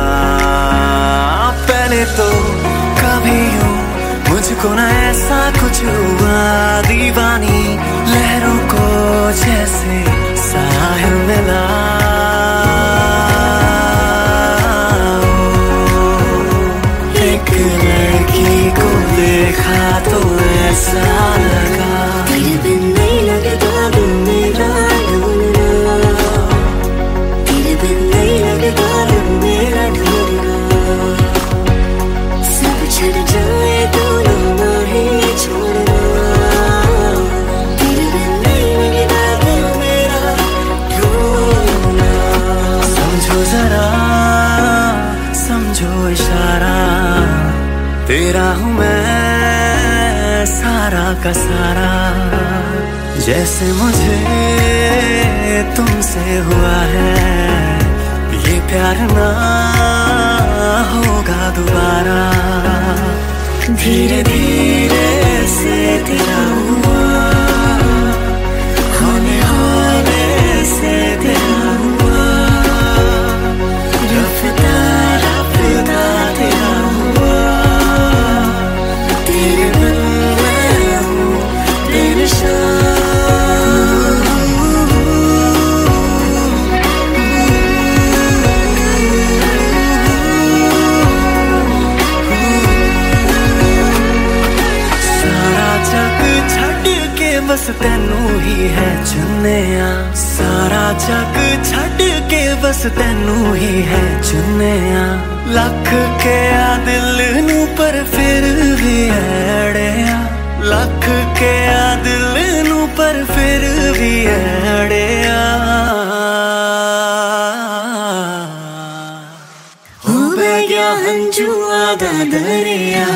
पहले तो कभी यूं मुझको ना ऐसा कुछ हुआ, दीवानी लहरों को जैसे साहिल मिला। एक लड़की को देखा तो ऐसा लगा, तेरे बिन नहीं लगता दिल मेरा ढूंढना, तेरे बिन नहीं लगता दिल मेरा ढूंढना। सब छड़ जाए तो ना ही छोड़ना, तेरे बिन नहीं लगता दिल मेरा ढूंढना। समझो जरा समझो इशारा, तेरा हूँ मैं सारा का सारा। जैसे मुझे तुमसे हुआ है, ये प्यार ना होगा दोबारा। धीरे धीरे से तेरा हुआ, होने होने से तेरा हुआ, रफ्ता रफ्ता तेरा हुआ। तेरे बिन मैं हूँ बेनिशान। बस तेनू ही है चुनिया, सारा जग छड़ के बस तेनू ही है चुनिया। लख के आ दिल नू पर फिर भी अड़िया, लख के आ दिल नू पर फिर भी अड़िया। हो गया हंजुआ दा दरिया,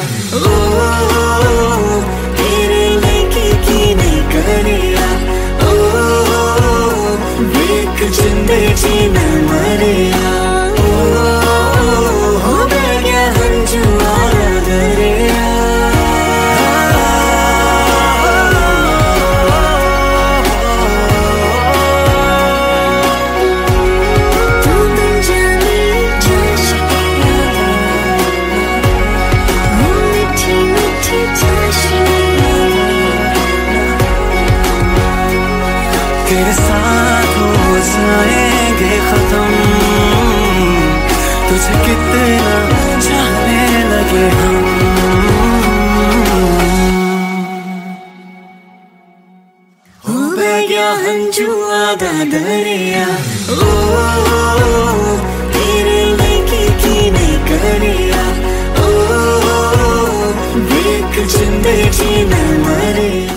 ओ तेरे लेके की नहीं करिया, ओ वेख जिंदे जी न मरिया। हो गया हंजुआ दा दरिया। तेरे साथ हो जाएंगे खत्म, तुझे कितना चाहने लगे हम। हो गया हंजुआ दा दरिया, ओ तेरे लेके की नहीं करिया, ओ देख जिंदगी न मरिया।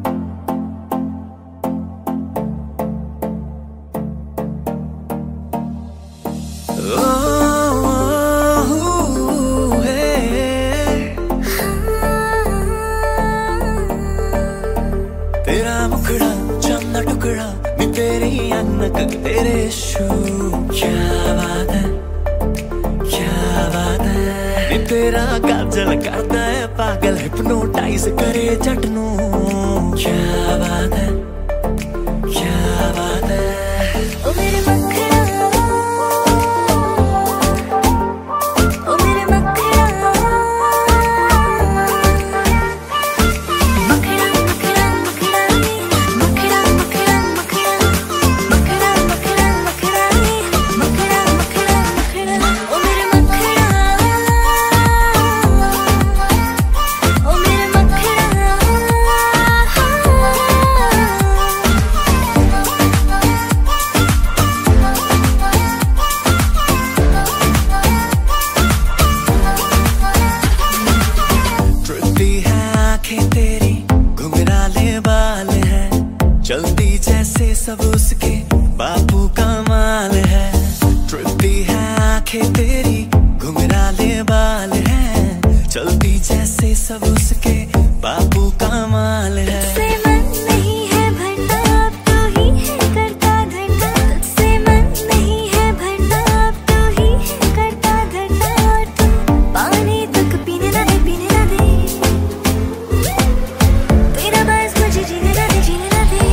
तेरा मुखड़ा चंदा टुकड़ा नी तेरी अनक तेरे शू, क्या बात है क्या बात है। नी तेरा काजल करता है पागल, हिप्नोटाइज करे जटनू, क्या बात है क्या बात है। ओ मेरे मखड़ा, ओ मेरे मखड़ा, मखड़ा मखड़ा मखड़ा मखड़ा मखड़ा मखड़ा मखड़ा मखड़ा मखड़ा मखड़ा मखड़ा मखड़ा। ओ मेरे मखड़ा, ओ मेरे मखड़ा। ट्रिपी है आंखें तेरी, घुंघराले बाल है, चलती जैसे सब उसके बापू का माल है। ट्रिपी है आंखें तेरी, घुंघराले बाल है, चलती जैसे सब उसके बापू का माल है। तुझसे मन नहीं है भरना, अब तो ही है करता धरना। तुझसे मन नहीं है भरना, अब तो ही है करता धरना। और तू पानी तक पीने ना दे, पीने ना दे। तेरा बस मुझे जीने ना दे, जीने ना दे।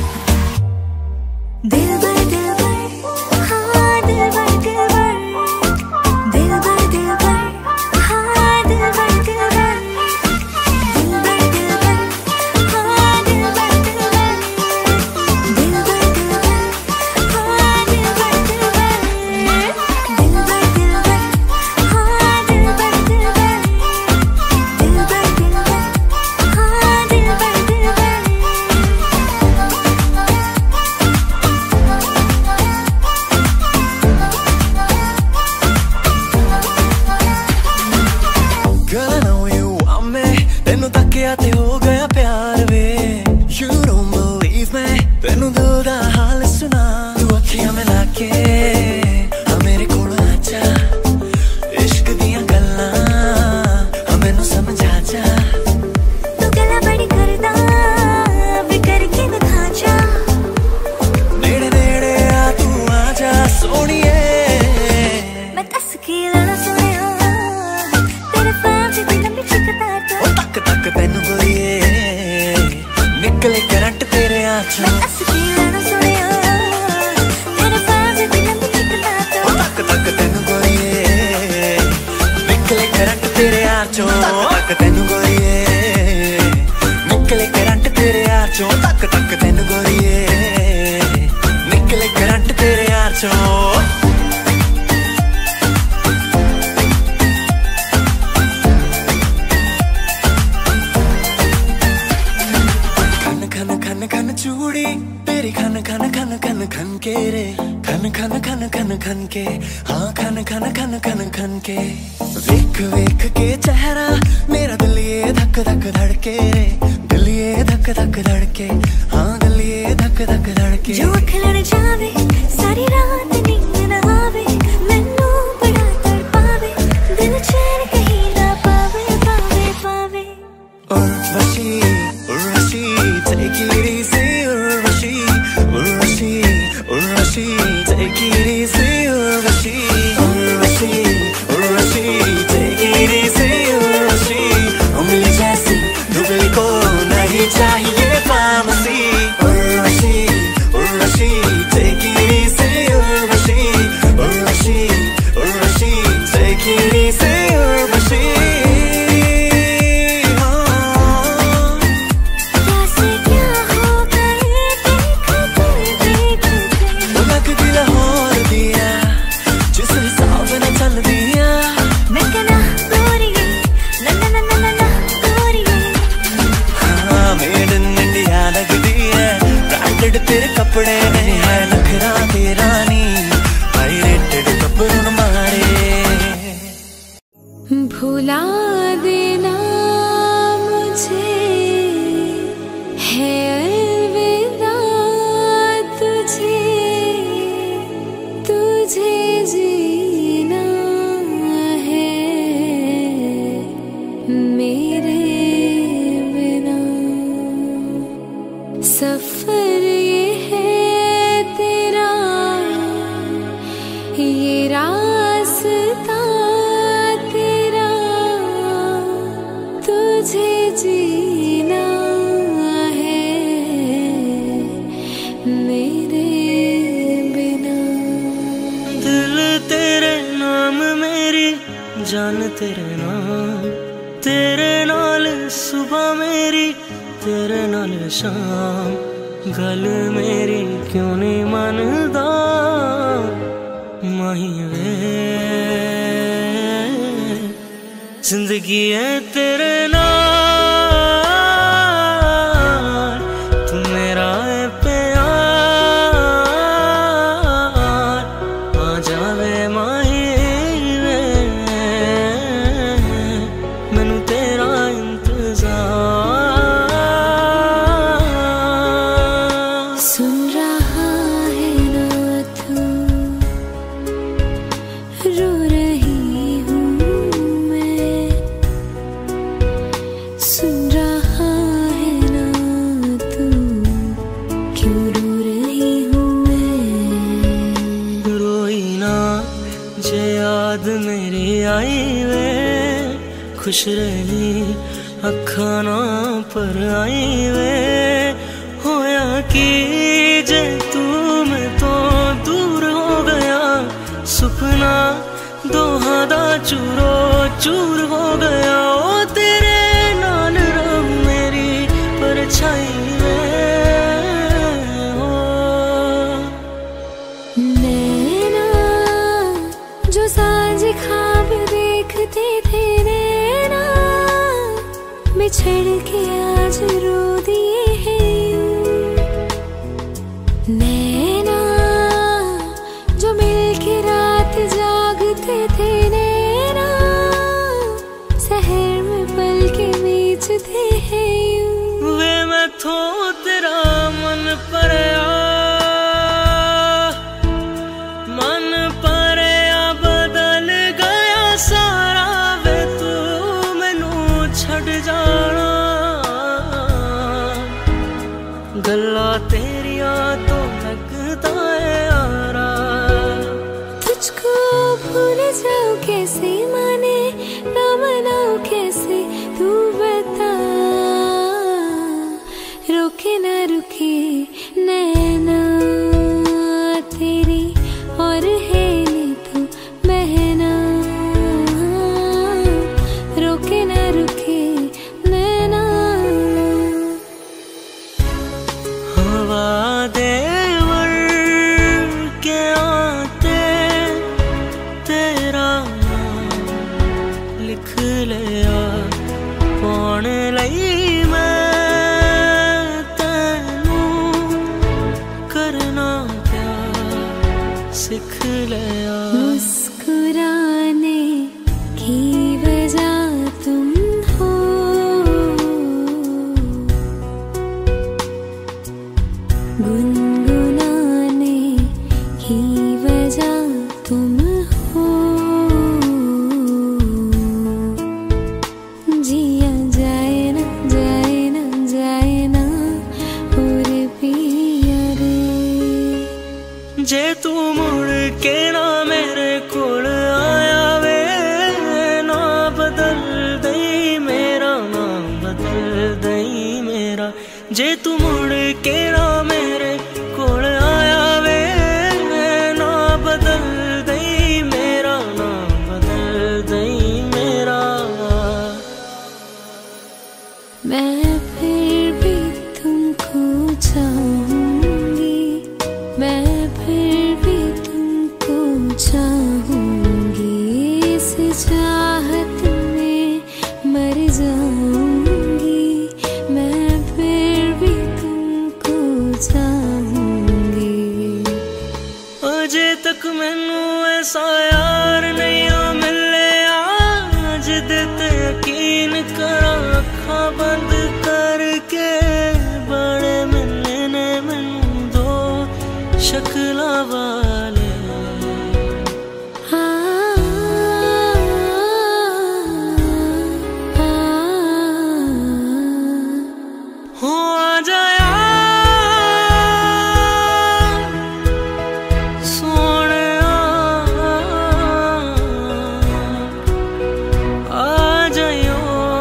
दिल भर हाँ दिल भर दिल भर, दिल भर हाँ दिल भर दिल भर, दिल भर हाँ दिल भर दिल भर, दिल भर हाँ दिल भर दिल भर, दिल भर हाँ दिल भर दिल भर, दिल भर हाँ दिल भर दिल भर। Girl, I know you want me, तेनू तकिया ते हो गया प्यार वे। You don't believe me, तेनू दिल दा हाल सुना। तू अखियां मिला के हाँ मेरे कोल आजा, इश्क दियां गल्लां हाँ मैनू समझा जा। तू गला बड़ी करदा वे करके दिखा जा। नेड़े नेड़े आ तू आजा सोनिए, मैं कस के लाना सुनिया, तेरे पैर दी लंबी चिकता ओ तक तक तेनू गोरिए, निकले करंट तेरे आँचों। मैं कस के लाना सुनिया, तेरे पैर दी लंबी चिकता ओ तक तक तेनू गोरिए, निकले करंट तेरे आँचों। तक तेनू गोरिए, निकले करंट तेरे आँचों। तक तक तेनू गोरिए, निकले करंट तेरे आँचों। खन खन खन खन चूड़ी तेरी, खन खन खन खन खन के रे, खन खन खन खन खन के, हाँ खन खन खन खन खन के। वेख वेख के चेहरा मेरा दिल ये धक धक धड़के रे, दिल ये धक धक धड़के, हाँ दिल ये धक धक धड़के। जो खिलड़ जावे सारी रात नींद न आवे, मैनू बड़ा तड़पावे, दिल चैन कहीं ना पावे पावे पावे। Urvashi, Urvashi, take it easy, Urvashi, Urvashi, Urvashi, take it easy, Urvashi, Urvashi, Urvashi, take it easy, Urvashi, उंगली जैसी दुबली को नहीं चाहिए pharmacy. Urvashi, Urvashi, take it easy, Urvashi, Urvashi, Urvashi, take it easy, Urvashi। कैसे क्या हो गए देखते भुला देना मुझे है अलविदा तुझे, तुझे जीना है मेरे बिना। सफर ये है तेरा, ये रास्ता तेरा, तुझे जीना है मेरे बिना। दिल तेरे नाम मेरी जान तेरे नाम, तेरे नाल सुबह मेरी तेरे नाल शाम। गल मेरी क्यों नहीं मनदा माही वे, जिंदगी है तेरे नाल, तू मेरा है प्यार। आ जावे माही वे, मैनू तेरा इंतजार। सुन रहा है ना तू, रो रही हूँ मैं। सुन रहा है ना तू, क्यों रो रही हूँ मैं। रोई ना जे याद मेरी आई वे, खुश रही अखा ना पर आई वे। होया कि जे तू मैं तो दूर हो गया, सुपना दोहा दा चूरो चूर हो गया। ओ तेरे नाल रब मेरी परछाई वे हो। नैना जो साँझ ख्वाब देखते थे, नैना बिछड़ के आज रो दिए हैं यूं। नैना जो मिलके रात जागते थे, नैना शहर में पल के बीचते हैं यूं। वे मैं थो तेरा मन परया, मन परया बदल गया सारा। वे तू मैनू छड़ जाना, गल्ला तेरिया तो लगता है यारा। तुझको भूल जाऊं कैसे, माने ना मनाऊं कैसे, तू बता। रुके ना रुके नैना तेरी, और है नहीं तू बहना। रुके ना रुके नैना। हवा देवर के आते तेरा नाम लिख लिया, पाउण लई मैं तैनू करना प्यार सिख लिया। मुस्कुराने की वजह तुम हो, गुनगुनाने की वजह तुम हो। जिया जाए ना जाए ना जाए ना और पिया रे। जे तू मुड़ के ना मेरे कोल आया वे, ना बदल दई मेरा, ना बदल दई मेरा। जे तू मुड़ के ना मेरे कोल आया वे, ना बदल दई मेरा, ना बदल दई मेरा। मैं फिर भी तुमको चाहूंगी, मैं फिर भी तुमको चाहूंगी। इस चाहत में मर जाऊंगी, मैं फिर भी तुम अखा बंद करके बड़े मिलने में दो शक्ला वाले हो आ जाया सोने आ जाइयो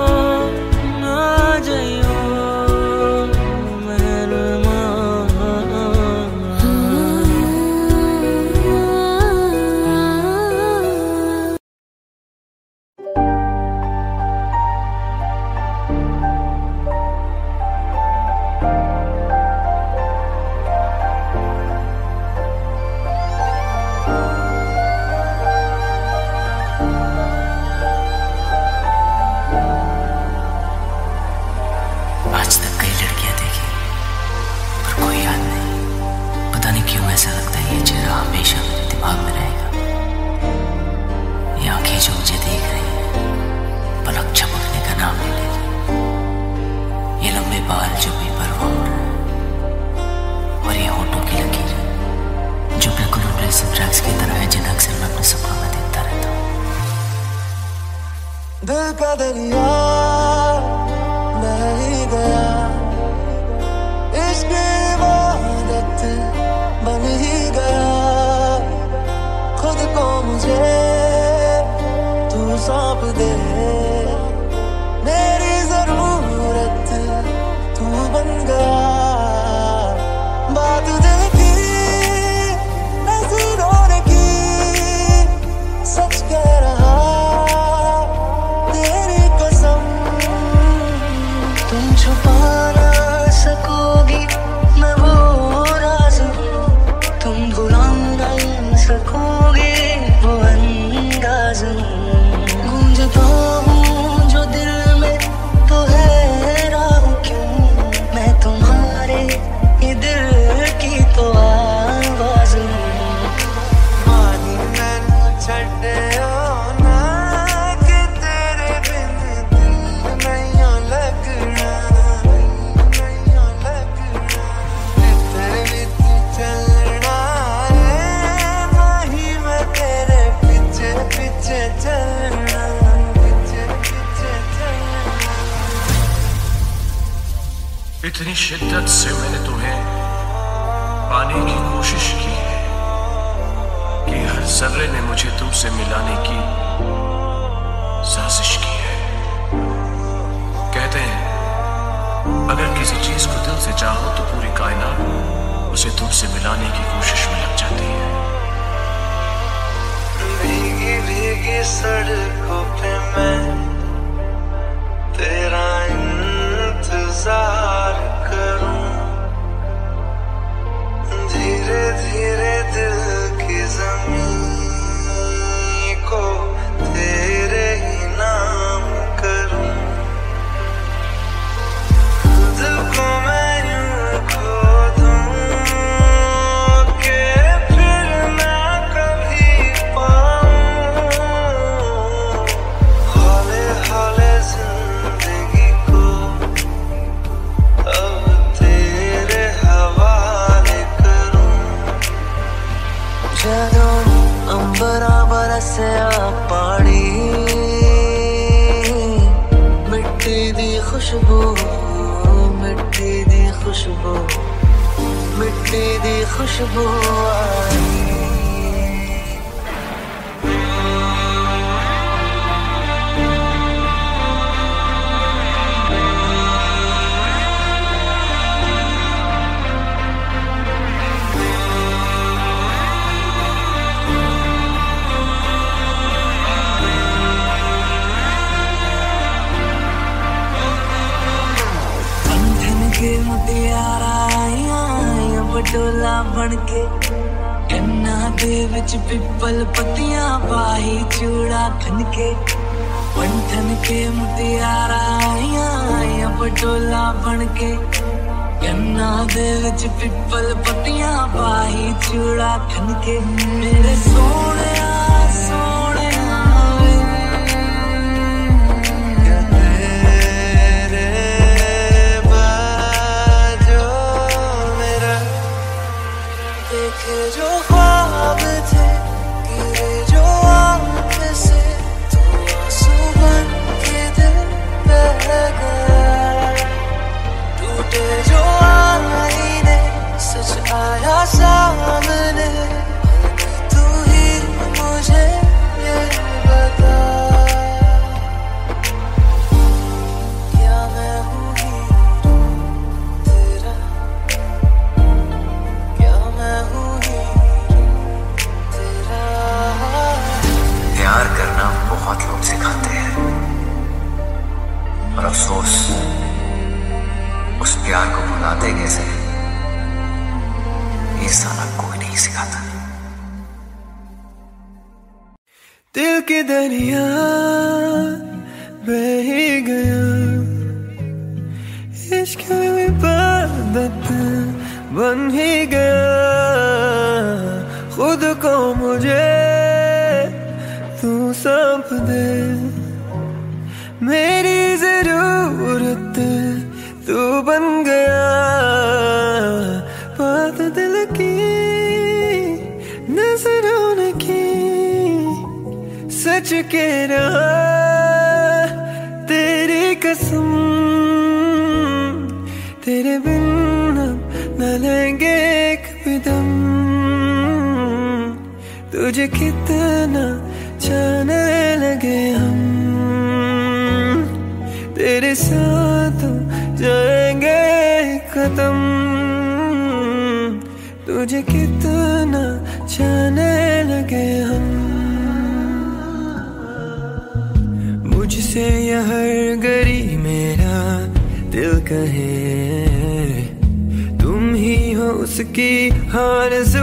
आज तक कई लड़कियां देखी पर कोई याद नहीं। पता नहीं क्यों ऐसा लगता है ये चेहरा हमेशा मेरे दिमाग में रहेगा। ये आंखें जो मुझे देख रही हैं पलक झपकने का नाम नहीं ले रही। ये लंबे बाल जो बेपरवाह उड़ रहे हैं और ये होठों की लकीर जो बिल्कुल रेसिम ट्रैक्स की तरह है जिन्हें अक्सर मैं अपने सपनों में देखता रहता हूँ। दिल का दरिया बह ही गया, इश्क इबादत बन ही गया। खुद को मुझे तू सौंप दे, मेरी जरूरत तू बन गया। बात दिल की नजरों ने की, सच कह रहा तेरी कसम। तुम छुपा ना सकोगी मैं वो राज, तुम भुला नहीं सकोगे वो अंदाज। गूंजता हूँ जो दिल में तो हैरा हूँ क्यों मैं तुम्हारे ये दिल की तो आवाज हूँ। मानी मैनू छड्डियो ना कि तेरे बिन दिल नहीं लगना, नहीं लगना। तेरे विच चलना है नहीं मैं तेरे पीछे पीछे चलना, पीछे पीछे चलना। इतनी शिद्दत से मैंने तुम्हें पाने की कोशिश की है कि हर जर्रे ने मुझे तुमसे मिलाने की साजिश की है। कहते हैं अगर किसी चीज को दिल से चाहो तो पूरी कायनात उसे तुमसे मिलाने की कोशिश में लग जाती है। भीगी भीगी सड़कों पे मैं तेरा इंतजार करूं, धीरे धीरे दिल की ज़मीं को तेरे ही नाम करूं। खुद को मैं यूं खो दूं कि फिर ना कभी पाऊं। हौले हौले जिंदगी को अब तेरे हवाले करूं। ਜਦੋਂ ਅੰਬਰਾਂ ਬਰਸਿਆ ਪਾਣੀ, ਮਿੱਟੀ ਦੀ ਖੁਸ਼ਬੂ, ਮਿੱਟੀ ਦੀ ਖੁਸ਼ਬੂ, ਮਿੱਟੀ ਦੀ ਖੁਸ਼ਬੂ ਆਈ। के मुटियारा आइयां बडोला बन के, कन्ना दे विच पिपल पत्तियां पाई चूड़ा खन के। पंठन के मुटियारा आइयां बडोला बन के, कन्ना दे विच पिपल पत्तियां पाई चूड़ा खन के। मेरे सोने सोने तेरे बहुत लोग सिखाते हैं, और अफसोस उस प्यार को भुलाते कैसे ये सारा कोई नहीं सिखाता। दिल के दरिया बह ही गया, इश्क में इबादत बन ही गया, खुद को मुझे तू सौंप दे, मेरी जरूरत तू बन गया, बात दिल की नजरों ने की, सच कह रहा तेरी कसम, तेरे बिन न लेंगे एक भी दम, तुझे कितना जाने लगे हम, तेरे साथ जाएंगे खत्म, तुझे कितना जाने लगे हम। मुझसे यह हर घड़ी मेरा दिल कहे, तुम ही हो उसकी आरज़ू,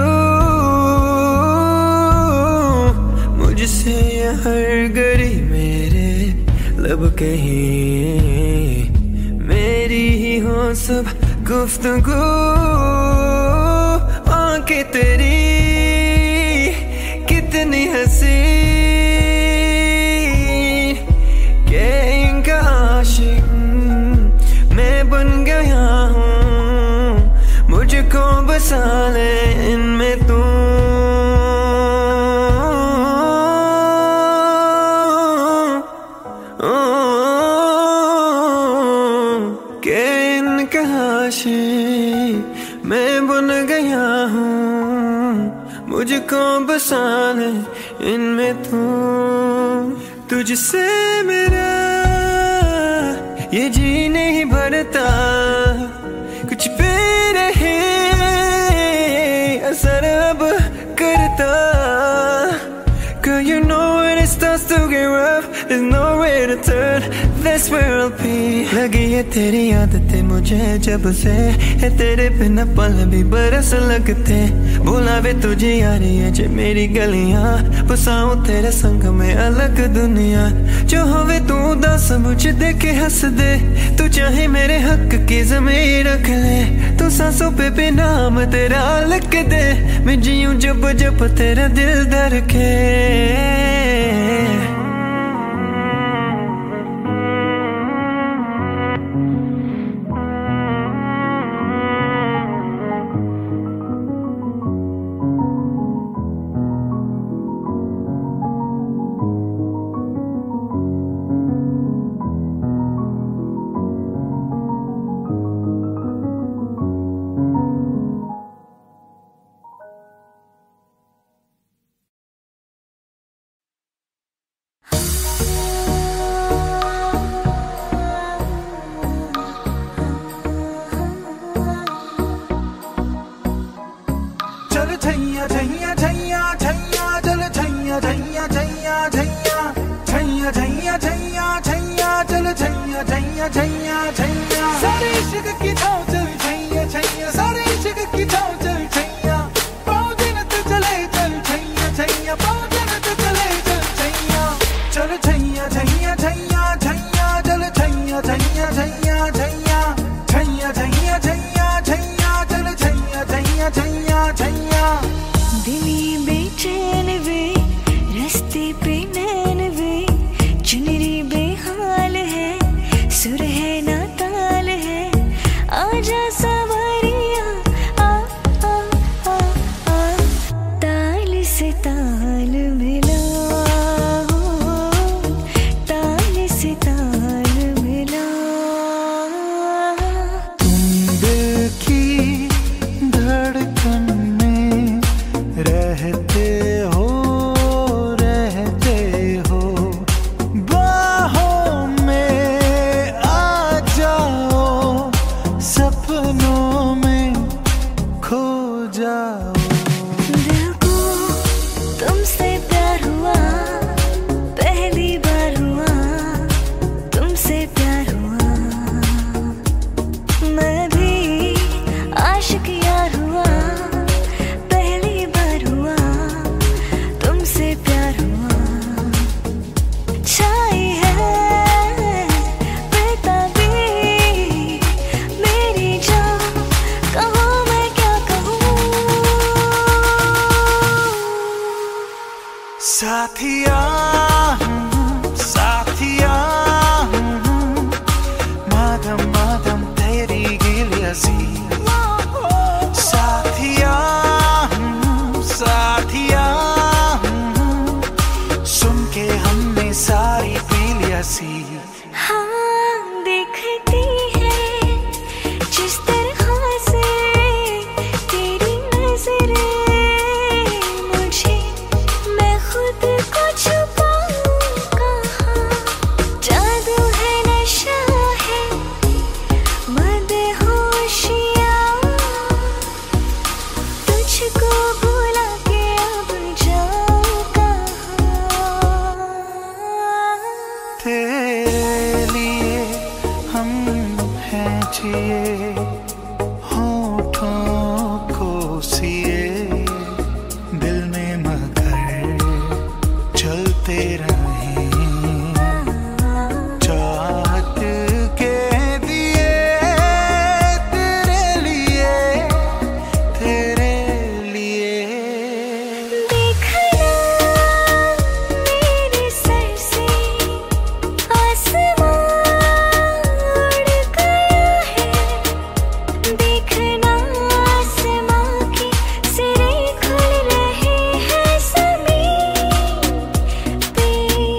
मुझसे यह हर घड़ी मेरे लब कहे, मेरी ही हो सब गुफ्तगू, आंखें तेरी कितनी हंसी, के इनका आशिक मैं बन गया हूँ, मुझको बसा ले इनमें तू, के इनका आशिक मैं बन गया हूँ, मुझको बसा ले इनमें तू, तुझसे मेरा ये जी नहीं भरता, कुछ भी रहे असर अब करता, girl you know when it starts to get rough, there's nowhere to turn, that's where I'll be, लगी है तेरी आदतें मुझे जब से, है तेरे बिना पल भी बरस लगते, बुलावे तुझे यारी है जे मेरी गलियां, बसाऊं तेरे संग में अलग दुनिया, जो होवे तू दस मुझे देखे हंस दे, तू चाहे मेरे हक की ज़मीन रख ले, तू सांसों पे भी नाम तेरा लिख दे, मैं जीऊं जब जब तेरा दिल धड़के। सारे इश्क की छाँव चल छैया छैया, सारे इश्क की छाँव चल छैया, पाँव जन्नत चले चल छैया छैया, पाँव जन्नत चले चल छैया, चल छैया छैया छैया छैया, चल छैया छैया छैया छैया, छैया छैया छैया छैया, चल छैया छैया छैया छैया। दिली बेचैन वे रास्ते पे नैन वे, चुनरी बेहाल है सुर है ना ताल है, आजा साथिया साथिया मादम मादम तेरी गिलियासी साथिया साथिया सुन के हमने सारी पी लिया सी। हाँ देखती है जिस तरह से तेरी नजरें मुझे, मैं खुद को छुपाऊं कहाँ। जादू है नशा है मदहोशियाँ, तुझको भुला के अब जाऊं कहाँ। तेरे लिए हम हैं जिए होठों को सिए दिल में मगर चलते रहें चाहत के दिए तेरे लिए देखना मेरे सर से आसमां उड़ गया है, देखना आसमां के सिरे खुल रहे हैं ज़मीन पे।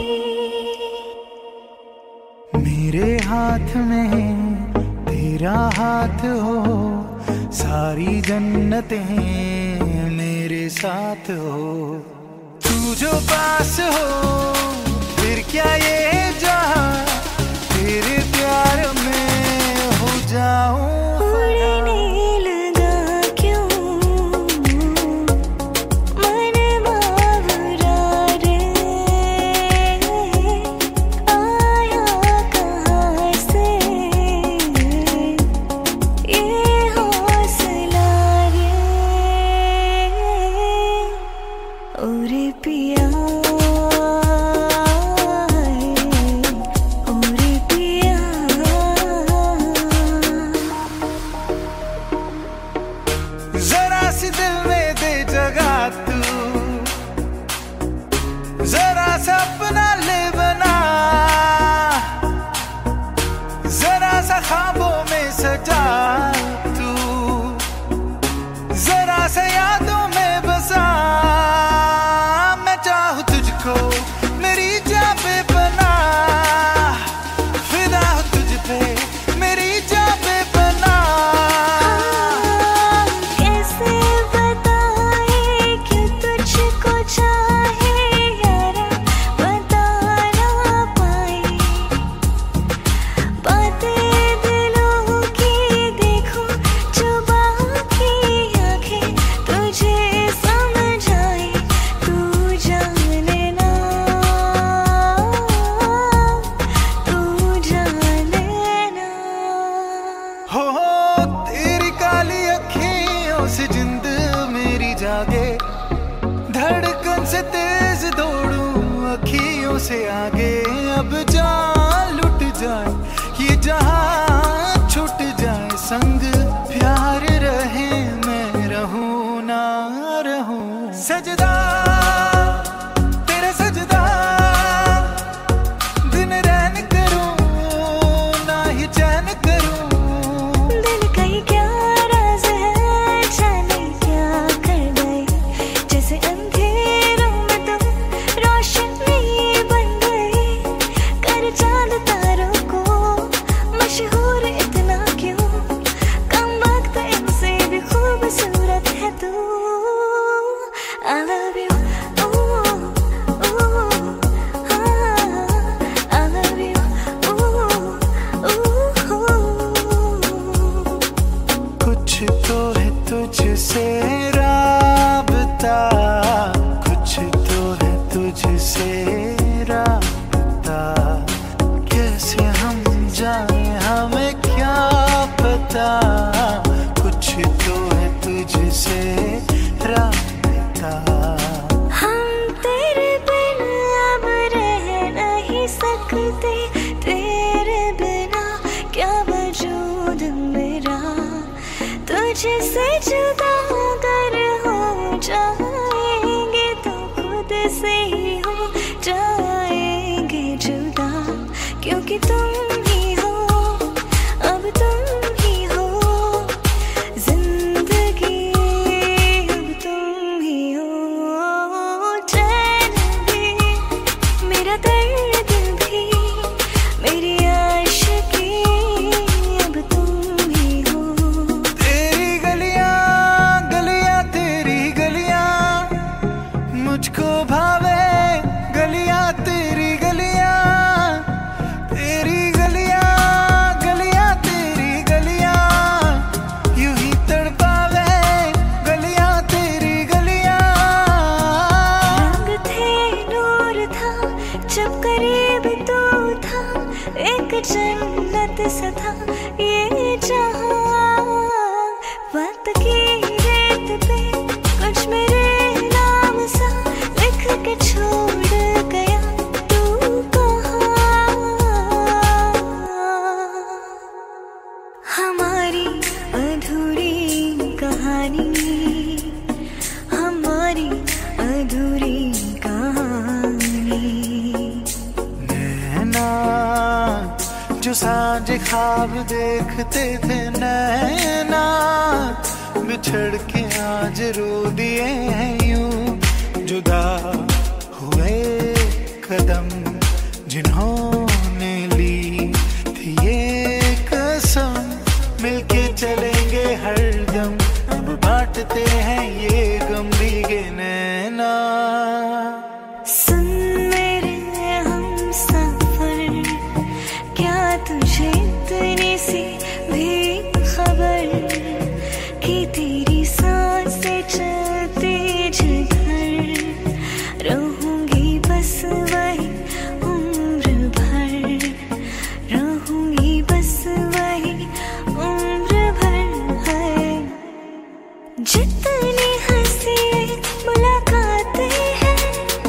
मेरे हाथ में तेरा हाथ हो सारी जन्नतें मेरे साथ हो, तू जो पास हो फिर क्या ये जहां तेरे प्यार में हो जाऊं उड़ने लगा क्यों मन बावरा रे, आया कहाँ से ये हौसला रे। ओरे पिया ओरे पिया, जरा सी दिल में दे जगह तू, जरा सा अपना ले बना, जरा सा ख्वाबों में सजा तू, जरा सा यादों में बसा। मैं चाहूं तुझको मेरी जान पे बना, फिदा हूं तुझ पे मेरी जान पे बना। कैसे बताए कि तुझको चाहे यारा, बता ना पाए बातें दिलों की, देखो जुबां की आंखें तुझे समझाए, तू जाने ना तू जाने ना। हो तेरी काली अखियों से जिंद मेरी जागे, धड़कन से तेज दौड़ूं अखियों से आगे। अब जान लुट जाए ये जहां छूट जाए, संग प्यार रहे मैं रहूं ना रहूं। सजदा तेरा सजदा दिन रैन करूं ना ही चैन करूं। दिल का ये क्या राज है, जाने क्या कर गए, जैसे अंधेरों में तुम रोशनी बन गए। मेरा दर्द भी, मेरी आशिकी अब तुम ही हो। तेरी गलियां गलियां तेरी गलियां मुझको भावे, गलियां तेरी गलियां, तेरी गलियां गलियां तेरी गलियां यूं ही तड़पावे, गलियां तेरी गलियां। रंग थे नूर था जब करीब तू था, एक जन्नत सा था ये जहां। वक्त की रेत पे कुछ मेरे नाम सा लिख के छोड़ गया तू कहाँ। हमारी अधूरी कहानी, हमारी अधूरी कहानी। नैना जो सांझ ख्वाब देखते थे, नैना बिछड़ के आज रो दिए हैं यूं। जुदा हुए कदम जिन्होंने ली थी ये कसम, मिलके चलेंगे हरदम, अब बांटते हैं ये गम भीगे नैना। सुन मेरे हमसफर, क्या तुझे इतनी सी भी खबर कि तेरी सांसें चलती जिधर, रहूंगी बस वही उम्र भर, रहूंगी बस वही उम्र भर है। जितनी हंसी मुलाकातें हैं,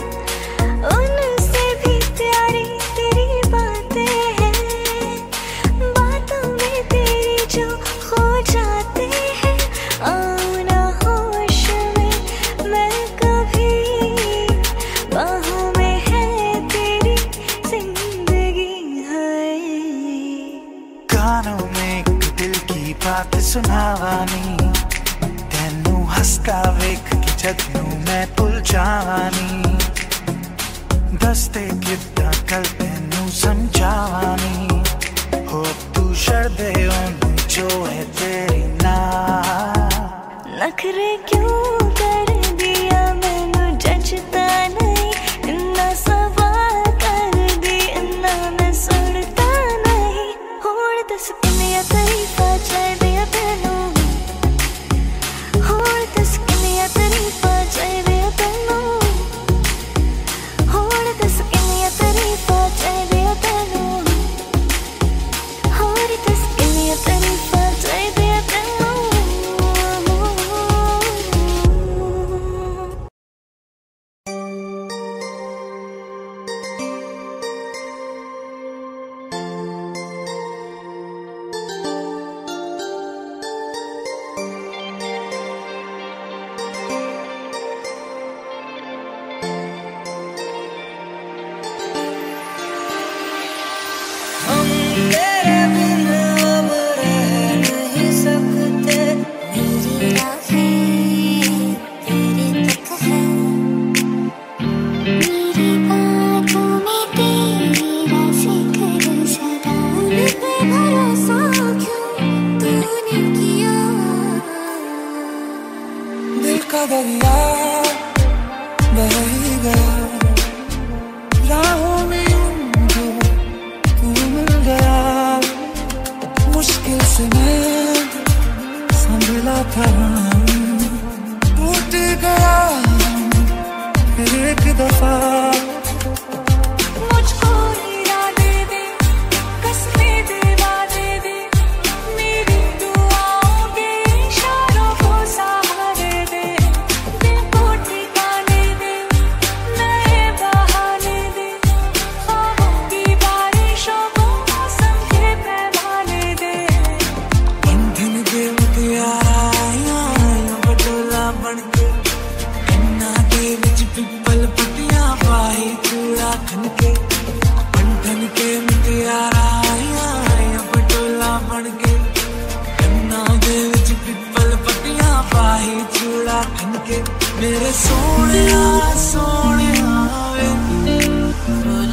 उनसे भी प्यारी तेरी बातें हैं। बातों में तेरी जो खो जाते हैं, आओ ना होश में मैं कभी, बाहों में है तेरी जिंदगी है। कानों में एक दिल की बात सुनावानी, तेनू हंसता वेख के जदनू मैं भुल जावानी। दसते किद्दां कल तेनू समझावानी, हो तू शर्दे ओनू जो है तेरी ना। नखरे क्यों कर दिया मैनू जचता नहीं, इन्ना सवाल कर दी इन्ना मैं सुनता नहीं। होड़ दस किन्नियां तारीफां चाहिदियां तैनू, होड़ दस किन्नियां तारीफां चाहिदियां तैनू, होड़ दस किन्नियां तारीफां चाहिदियां तैनू, होड़ दस किन्नियां तारीफां चाहिदियां तैनू। हम तेरे बिन अब रह नहीं सकते, मेरी राहें तेरे तक है, मेरी बातों में तेरा जिक्र सदा। उन पे भरोसा क्यों तूने किया, दिल का दरिया बह ही गया, राहों में यूं तू मिल गया। मुश्किल से मैं संभला था, टूट गया फिर एक दफा। मुझको हीरा दे दे, कसमें दे वादे दे, मेरी दुआओं के इशारों को सहारे दे। दिल को ठिकाने दे, नए बहाने दे, ख्वाबों की बारिशों को मौसम के पैमाने दे। बंधन के मुटियारा बटोला बनके, अन्ना के विच पिपल पटिया पाई चूड़ा खनके। बंधन के मुटियारा बटोला बनके, अन्ना के विच पिपल पटिया पाई चूड़ा खनके। मेरे सोने सोने वे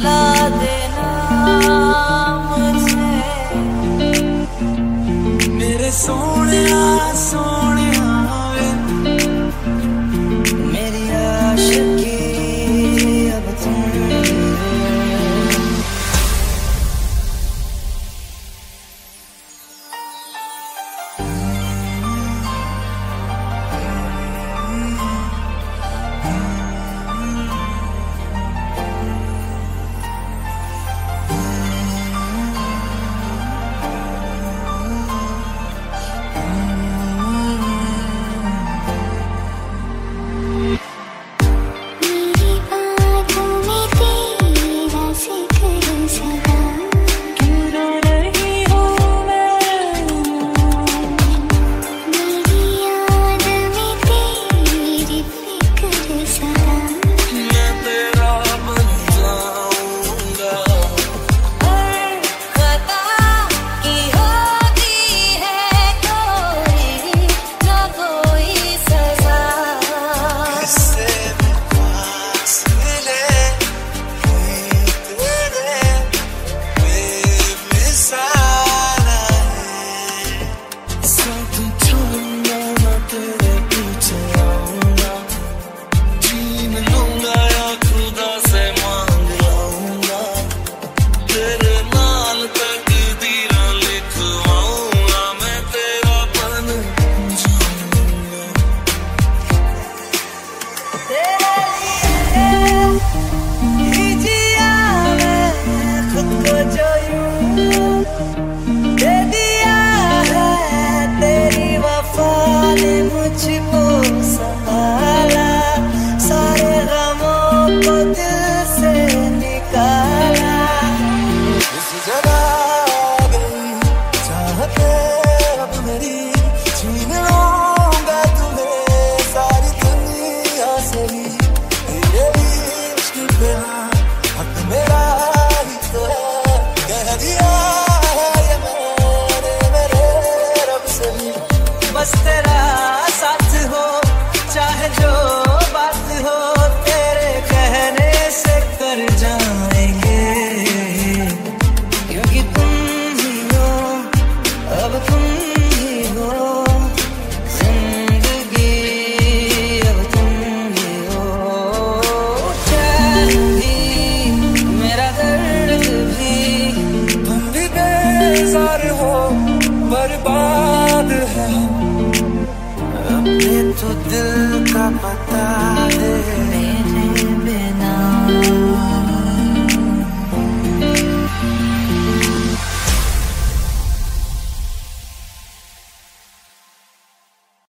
बेजार हो बर्बाद है। अपने तो दिल का बता दे।